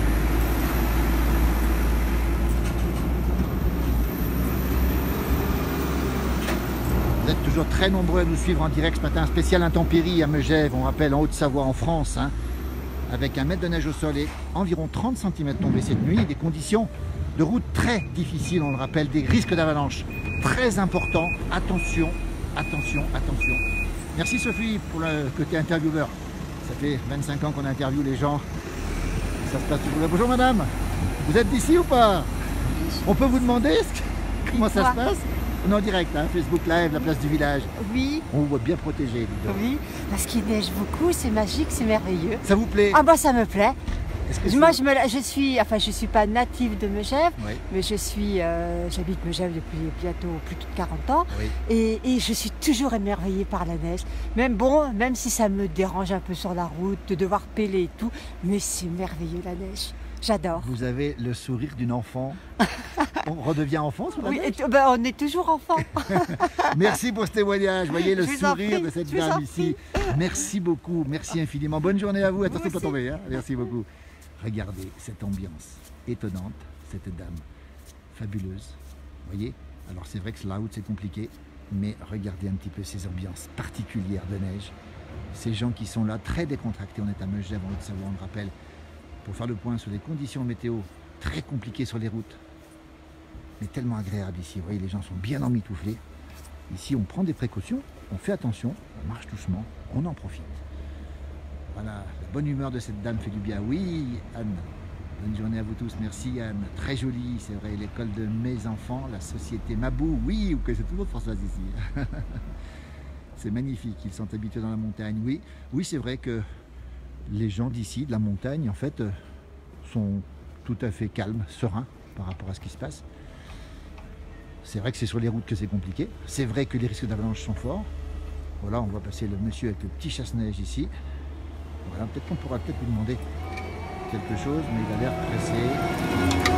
Vous êtes toujours très nombreux à nous suivre en direct ce matin, spécial intempérie à Megève, on rappelle en Haute-Savoie en France, hein, avec un mètre de neige au sol et environ trente centimètres tombés cette nuit, des conditions de route très difficiles, on le rappelle, des risques d'avalanche très importants, attention, attention, attention. Merci Sophie pour le côté intervieweur, ça fait vingt-cinq ans qu'on interviewe les gens, ça se passe toujours. Bonjour madame, vous êtes d'ici ou pas? On peut vous demander comment ça se passe? On est en direct, hein, Facebook Live, la place du village. Oui. On vous voit bien protégé, dis donc. Oui, parce qu'il neige beaucoup, c'est magique, c'est merveilleux. Ça vous plaît? Ah bah ça me plaît. Que Moi je, me, je suis, enfin je suis pas native de Megève, oui. mais je suis, euh, j'habite Megève depuis bientôt plus de quarante ans, oui. et, et je suis toujours émerveillée par la neige. Même bon, même si ça me dérange un peu sur la route, de devoir péler et tout, mais c'est merveilleux la neige. J'adore. Vous avez le sourire d'une enfant. On redevient enfant sous la Oui, neige. et, ben, on est toujours enfant. Merci pour ce témoignage. Voyez le Je vous en sourire prie, de cette je vous en dame ici. Merci beaucoup. Merci infiniment. Bonne journée à vous. Attention de pas tomber. Hein. Merci beaucoup. Regardez cette ambiance étonnante. Cette dame fabuleuse. Voyez. Alors c'est vrai que sur la route c'est compliqué. Mais regardez un petit peu ces ambiances particulières de neige. Ces gens qui sont là très décontractés. On est à Megève en Haute-Savoie, on le rappelle. Pour faire le point sur les conditions météo très compliquées sur les routes, mais tellement agréable ici. Vous voyez, les gens sont bien emmitouflés. Ici, on prend des précautions, on fait attention, on marche doucement, on en profite. Voilà, la bonne humeur de cette dame fait du bien. Oui, Anne, bonne journée à vous tous. Merci Anne, très jolie, c'est vrai, l'école de mes enfants, la société Mabou. Oui, vous connaissez tout le monde Françoise ici. C'est magnifique, ils sont habitués dans la montagne. Oui, oui, c'est vrai que les gens d'ici, de la montagne, en fait, sont tout à fait calmes, sereins par rapport à ce qui se passe. C'est vrai que c'est sur les routes que c'est compliqué. C'est vrai que les risques d'avalanche sont forts. Voilà, on voit passer le monsieur avec le petit chasse-neige ici. Voilà, peut-être qu'on pourra peut-être lui demander quelque chose, mais il a l'air pressé.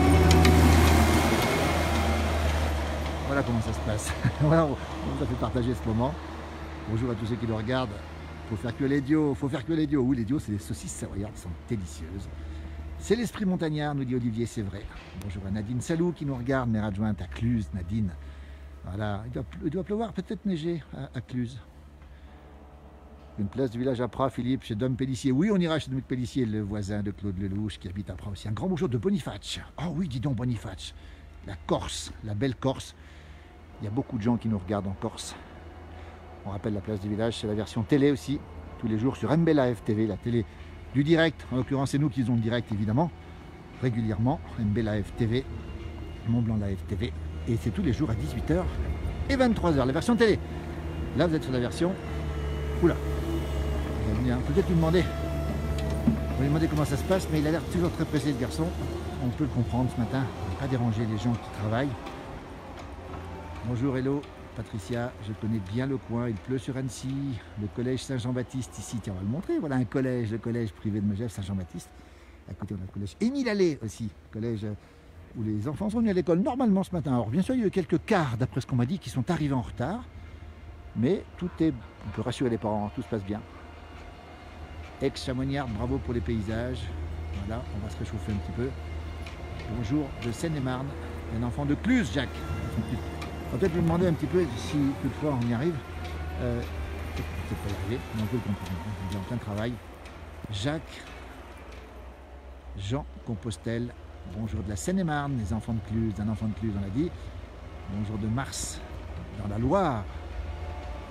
Voilà comment ça se passe. Voilà, on vous a fait partager ce moment. Bonjour à tous ceux qui le regardent. Faut faire que les dios, faut faire que les dios. Oui, les dios, c'est des saucisses savoyardes, sont délicieuses. C'est l'esprit montagnard, nous dit Olivier, c'est vrai. Bonjour à Nadine Salou qui nous regarde, maire adjointe à Cluse, Nadine. Voilà, il doit, il doit pleuvoir, peut-être neiger à, à Cluse. Une place du village à Prat, Philippe, chez Dom Pellissier. Oui, on ira chez Dom Pellissier, le voisin de Claude Lelouch qui habite à Prat aussi. Un grand bonjour de Boniface. Ah oh oui, dis donc Boniface. La Corse, la belle Corse. Il y a beaucoup de gens qui nous regardent en Corse. On rappelle la place du village, c'est la version télé aussi, tous les jours sur M B L A F T V, la télé du direct. En l'occurrence, c'est nous qui faisons le direct, évidemment, régulièrement. M B L A F T V, Mont-Blanc la F T V. Et c'est tous les jours à dix-huit heures et vingt-trois heures, la version télé. Là, vous êtes sur la version... Oula, peut-être lui demander, on va lui demander comment ça se passe, mais il a l'air toujours très pressé, ce garçon. On peut le comprendre ce matin, on ne va pas déranger les gens qui travaillent. Bonjour, hello. Patricia, je connais bien le coin, il pleut sur Annecy, le collège Saint-Jean-Baptiste ici, tiens on va le montrer, voilà un collège, le collège privé de Megève Saint-Jean-Baptiste. À côté on a le collège Émile Allais aussi, collège où les enfants sont venus à l'école normalement ce matin. Alors bien sûr il y a eu quelques cars d'après ce qu'on m'a dit qui sont arrivés en retard, mais tout est, on peut rassurer les parents, tout se passe bien. Ex-Chamonnière, bravo pour les paysages, voilà, on va se réchauffer un petit peu. Bonjour de Seine-et-Marne, un enfant de Cluse, Jacques. On va peut-être lui demander un petit peu si toutefois on y arrive. Euh, peut-être pas y arriver, mais on peut le comprendre. On est en plein travail. Jacques, Jean Compostelle, bonjour de la Seine-et-Marne, les enfants de Cluse, un enfant de Cluse, on l'a dit. Bonjour de Mars, dans la Loire.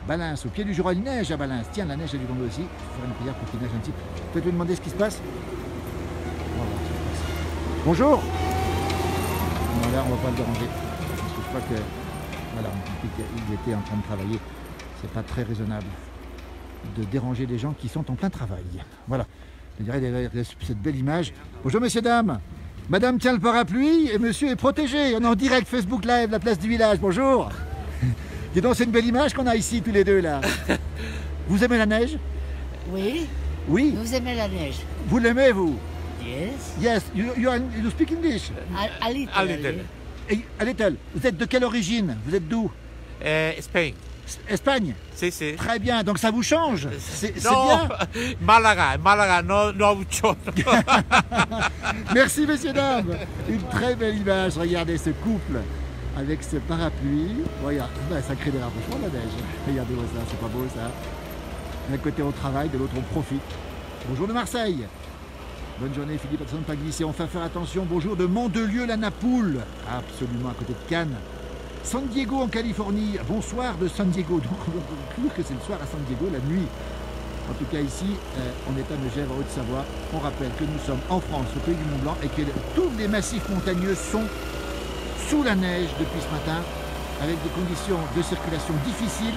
Balins, au pied du Jura, il neige à Balins. Tiens, la neige a dû tomber aussi. Il faut faire une prière pour qu'il neige un petit peu. Peut-être lui demander ce qui se passe. On va voir ce qui se passe. Bonjour. Non, là, on ne va pas le déranger. Parce que je crois que, voilà, il était en train de travailler. C'est pas très raisonnable de déranger des gens qui sont en plein travail. Voilà. Je dirais derrière cette belle image. Bonjour, messieurs, dames. Madame tient le parapluie et monsieur est protégé. On est en direct Facebook Live, la place du village. Bonjour. Dis donc, c'est une belle image qu'on a ici tous les deux là. Vous aimez la neige? Oui. Oui. Vous aimez la neige? Vous l'aimez, vous? Yes. Yes. You, you, are, you speak English? A, a little. A little. Et, a little. Vous êtes de quelle origine? Vous êtes d'où? Eh, Espagne. Espagne? Si, si. Très bien, donc ça vous change? C'est c'est Non, bien? Malaga, Malaga, no, no mucho. Merci, messieurs, dames. Une très belle image. Regardez ce couple avec ce parapluie. Regarde, ben, ça crée des rapprochements, la neige. Regardez-moi ça, c'est pas beau ça. D'un côté on travaille, de l'autre on profite. Bonjour de Marseille. Bonne journée Philippe, attention de ne pas glisser, on va faire attention. Bonjour de Mandelieu la Napoule, absolument à côté de Cannes. San Diego en Californie, bonsoir de San Diego. Donc on va conclure que c'est le soir à San Diego, la nuit. En tout cas ici, euh, on est à Megève, en Haute-Savoie. On rappelle que nous sommes en France, au pays du Mont Blanc, et que tous les massifs montagneux sont sous la neige depuis ce matin, avec des conditions de circulation difficiles,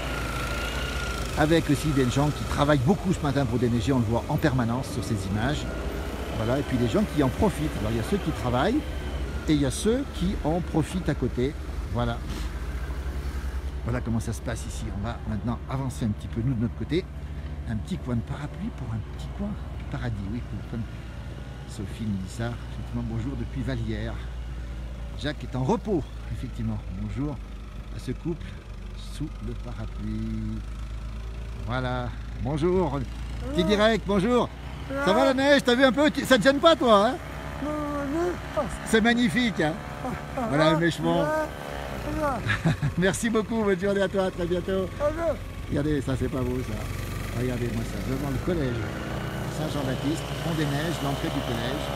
avec aussi des gens qui travaillent beaucoup ce matin pour déneiger, on le voit en permanence sur ces images. Voilà, et puis des gens qui en profitent. Alors il y a ceux qui travaillent et il y a ceux qui en profitent à côté. Voilà. Voilà comment ça se passe ici. On va maintenant avancer un petit peu nous de notre côté. Un petit coin de parapluie pour un petit coin de paradis. Oui, comme Sophie nous dit ça. Effectivement, bonjour depuis Vallière. Jacques est en repos, effectivement. Bonjour à ce couple sous le parapluie. Voilà, bonjour. Petit direct, bonjour. Ça va la neige? T'as vu un peu? Ça te gêne pas toi, hein? C'est magnifique, hein? Voilà un méchement. Merci beaucoup, bonne journée à toi, à très bientôt. Regardez, ça c'est pas beau ça. Regardez-moi ça, devant le collège Saint-Jean-Baptiste, Pont des Neiges, l'entrée du collège.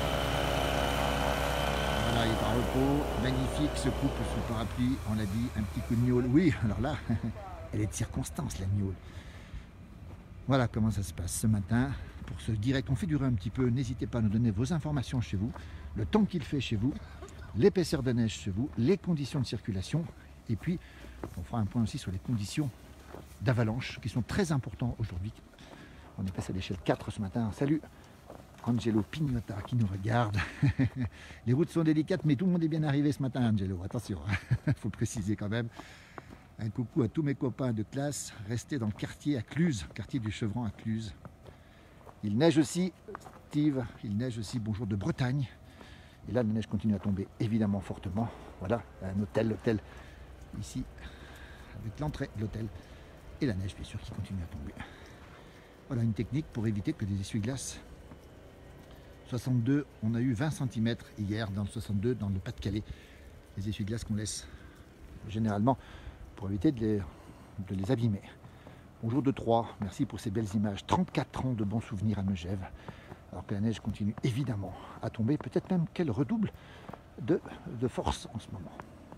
Voilà, il est en repos, magnifique ce couple sous le parapluie, on l'a dit, un petit coup de gnôle. Oui, alors là, elle est de circonstance la gnôle. Voilà comment ça se passe ce matin. Pour ce direct, on fait durer un petit peu, n'hésitez pas à nous donner vos informations chez vous, le temps qu'il fait chez vous, l'épaisseur de neige chez vous, les conditions de circulation, et puis on fera un point aussi sur les conditions d'avalanche qui sont très importantes aujourd'hui. On est passé à l'échelle quatre ce matin. Salut Angelo Pignotta qui nous regarde. Les routes sont délicates, mais tout le monde est bien arrivé ce matin, Angelo. Attention, il faut préciser quand même. Un coucou à tous mes copains de classe restés dans le quartier à Cluse, quartier du Chevron à Cluse. Il neige aussi, Steve, il neige aussi, bonjour de Bretagne. Et là, la neige continue à tomber évidemment fortement. Voilà, un hôtel, l'hôtel ici, avec l'entrée de l'hôtel. Et la neige, bien sûr, qui continue à tomber. Voilà une technique pour éviter que des essuie-glaces. soixante-deux, on a eu vingt centimètres hier dans le soixante-deux, dans le Pas-de-Calais. Les essuie-glaces qu'on laisse généralement pour éviter de les, de les abîmer. Bonjour de Troyes, merci pour ces belles images. trente-quatre ans de bons souvenirs à Megève, alors que la neige continue évidemment à tomber, peut-être même qu'elle redouble de, de force en ce moment.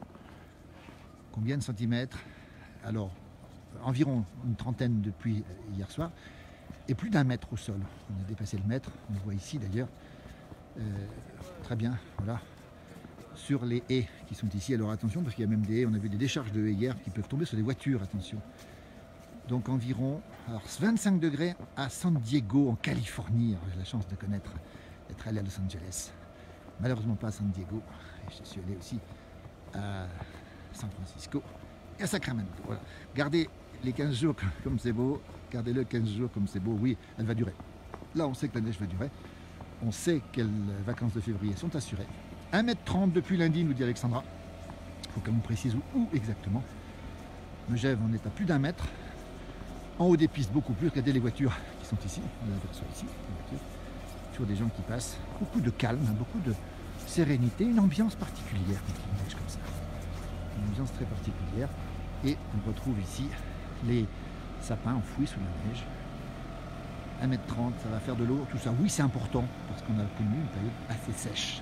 Combien de centimètres? Alors, environ une trentaine depuis hier soir, et plus d'un mètre au sol. On a dépassé le mètre, on le voit ici d'ailleurs. Euh, très bien, voilà. Sur les haies qui sont ici, alors attention, parce qu'il y a même des haies, on a vu des décharges de haies hier qui peuvent tomber sur des voitures, attention. Donc environ alors vingt-cinq degrés à San Diego en Californie. J'ai la chance de connaître, d'être allé à Los Angeles. Malheureusement pas à San Diego. Et je suis allé aussi à San Francisco et à Sacramento. Voilà. Gardez les quinze jours comme c'est beau. Gardez-le quinze jours comme c'est beau. Oui, elle va durer. Là, on sait que la neige va durer. On sait que les vacances de février sont assurées. un mètre trente depuis lundi, nous dit Alexandra. Il faut qu'on précise où, où exactement. Megève, on est à plus d'un mètre. En haut des pistes, beaucoup plus. Regardez les voitures qui sont ici. On les aperçoit ici. Toujours des gens qui passent. Beaucoup de calme, beaucoup de sérénité. Une ambiance particulière quand il neige comme ça. Une ambiance très particulière. Et on retrouve ici les sapins enfouis sous la neige. un mètre trente, ça va faire de l'eau. Tout ça, oui, c'est important parce qu'on a connu une période assez sèche,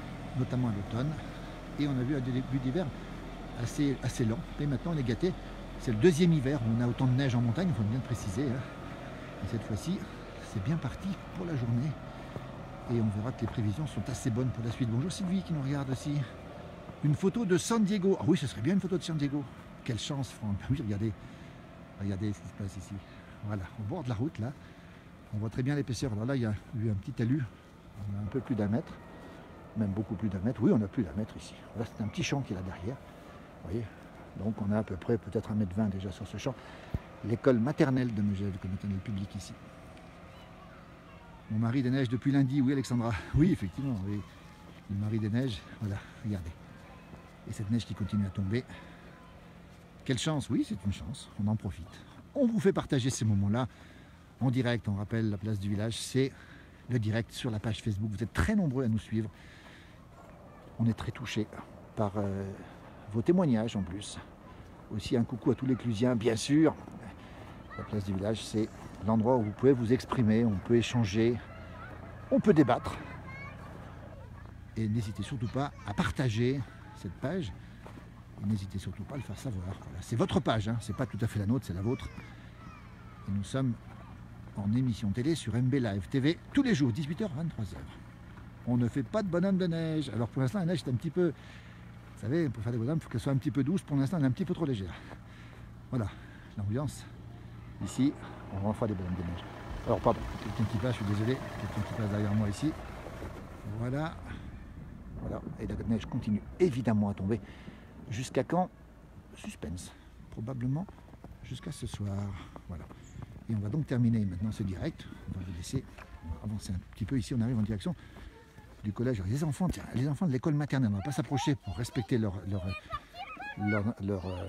notamment à l'automne. Et on a vu un début d'hiver assez, assez lent. Et maintenant, on est gâté C'est le deuxième hiver où on a autant de neige en montagne, il faut bien le préciser. Hein. Et cette fois-ci, c'est bien parti pour la journée. Et on verra que les prévisions sont assez bonnes pour la suite. Bonjour Sylvie qui nous regarde aussi. Une photo de San Diego. Ah oui, ce serait bien une photo de San Diego. Quelle chance, Franck. Oui, regardez. Regardez ce qui se passe ici. Voilà, au bord de la route, là. On voit très bien l'épaisseur. Alors là, il y a eu un petit talus. On a un peu plus d'un mètre. Même beaucoup plus d'un mètre. Oui, on a plus d'un mètre ici. Là, c'est un petit champ qui est là derrière. Vous voyez. Donc, on a à peu près peut-être un mètre vingt déjà sur ce champ. L'école maternelle de Megève, l'école maternelle publique ici. Mon mari des neiges depuis lundi. Oui, Alexandra. Oui, effectivement. Oui. Le mari des neiges. Voilà, regardez. Et cette neige qui continue à tomber. Quelle chance, oui, c'est une chance, on en profite. On vous fait partager ces moments-là en direct. On rappelle la place du village, c'est le direct sur la page Facebook. Vous êtes très nombreux à nous suivre. On est très touchés par euh, vos témoignages en plus. Aussi un coucou à tous les Clusiens, bien sûr. La place du village, c'est l'endroit où vous pouvez vous exprimer, on peut échanger, on peut débattre. Et n'hésitez surtout pas à partager cette page. N'hésitez surtout pas à le faire savoir. Voilà. C'est votre page, hein. C'est pas tout à fait la nôtre, c'est la vôtre. Et nous sommes en émission télé sur M B Live T V tous les jours, dix-huit heures, vingt-trois heures. On ne fait pas de bonhomme de neige. Alors pour l'instant, la neige est un petit peu... Vous savez, pour faire des bonhommes, il faut qu'elle soit un petit peu douce. Pour l'instant, elle est un petit peu trop légère. Voilà, l'ambiance. Ici, on va faire des bonhommes de neige. Alors pardon, quelqu'un qui passe, je suis désolé. Quelqu'un qui passe derrière moi ici. Voilà. Voilà, et la neige continue évidemment à tomber. Jusqu'à quand? Suspense. Probablement jusqu'à ce soir. Voilà. Et on va donc terminer maintenant ce direct. On va vous laisser avancer un petit peu ici. On arrive en direction du collège. Les enfants, tiens, les enfants de l'école maternelle, on ne va pas s'approcher pour respecter leur, leur, leur, leur, euh,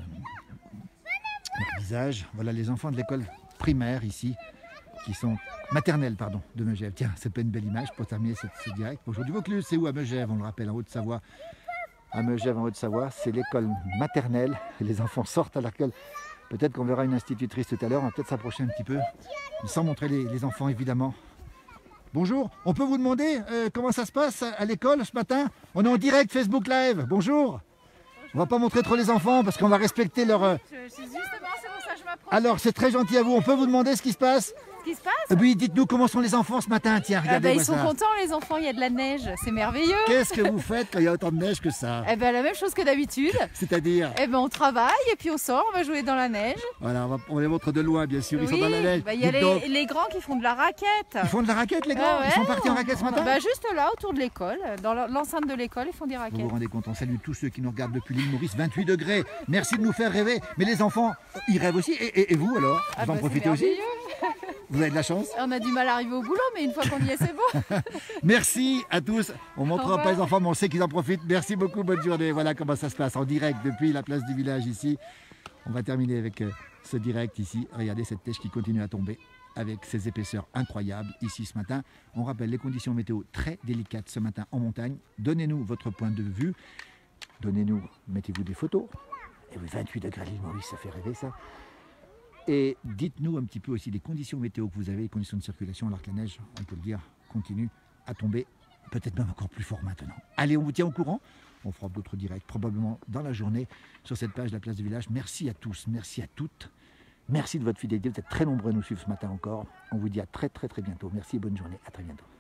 leur visage. Voilà les enfants de l'école primaire ici, qui sont maternelles, pardon, de Megève. Tiens, c'est pas une belle image pour terminer ce, ce direct. Aujourd'hui, Vaucluse, c'est où à Megève? On le rappelle, en Haute-Savoie. À Megève, en Haute-Savoie, c'est l'école maternelle. Et les enfants sortent à l'école. Peut-être qu'on verra une institutrice tout à l'heure. On va peut-être s'approcher un petit peu, sans montrer les, les enfants, évidemment. Bonjour, on peut vous demander euh, comment ça se passe à, à l'école ce matin? On est en direct Facebook Live. Bonjour. On va pas montrer trop les enfants parce qu'on va respecter leur... Euh... Je, je, justement, c'est pour ça que je m'approche. Alors, c'est très gentil à vous. On peut vous demander ce qui se passe? Ce qui se passe? Oui, dites-nous comment sont les enfants ce matin. Tiens, regardez. Ah bah, ils sont contents, les enfants, il y a de la neige, c'est merveilleux. Qu'est-ce que vous faites quand il y a autant de neige que ça? Eh ben, la même chose que d'habitude. C'est-à-dire? Eh ben, on travaille et puis on sort, on va jouer dans la neige. Voilà, on, va, on les montre de loin, bien sûr. Ils Oui, sont dans la neige. bah, il y a les, les grands qui font de la raquette. Ils font de la raquette, les grands? Ah ouais, Ils sont partis en raquette ce matin? Bah, juste là, autour de l'école, dans l'enceinte de l'école, ils font des raquettes. Vous vous rendez compte, on salue tous ceux qui nous regardent depuis l'île Maurice, vingt-huit degrés. Merci de nous faire rêver. Mais les enfants, ils rêvent aussi. Et, et, et vous alors? Vous Ah en bah, profitez aussi? Vous avez de la chance? On a du mal à arriver au boulot, mais une fois qu'on y est, c'est bon. Merci à tous. On ne montrera pas les enfants, mais on sait qu'ils en profitent. Merci beaucoup, bonne journée. Voilà comment ça se passe en direct depuis la place du village ici. On va terminer avec euh, ce direct ici. Regardez cette neige qui continue à tomber avec ses épaisseurs incroyables ici ce matin. On rappelle les conditions météo très délicates ce matin en montagne. Donnez-nous votre point de vue. Donnez-nous, mettez-vous des photos. Et oui, vingt-huit degrés à l'île Maurice, ça fait rêver ça. Et dites-nous un petit peu aussi les conditions météo que vous avez, les conditions de circulation, alors que la neige, on peut le dire, continue à tomber, peut-être même encore plus fort maintenant. Allez, on vous tient au courant. On fera d'autres directs, probablement dans la journée, sur cette page de la place du village. Merci à tous, merci à toutes. Merci de votre fidélité. Vous êtes très nombreux à nous suivre ce matin encore. On vous dit à très très très bientôt. Merci et bonne journée. À très bientôt.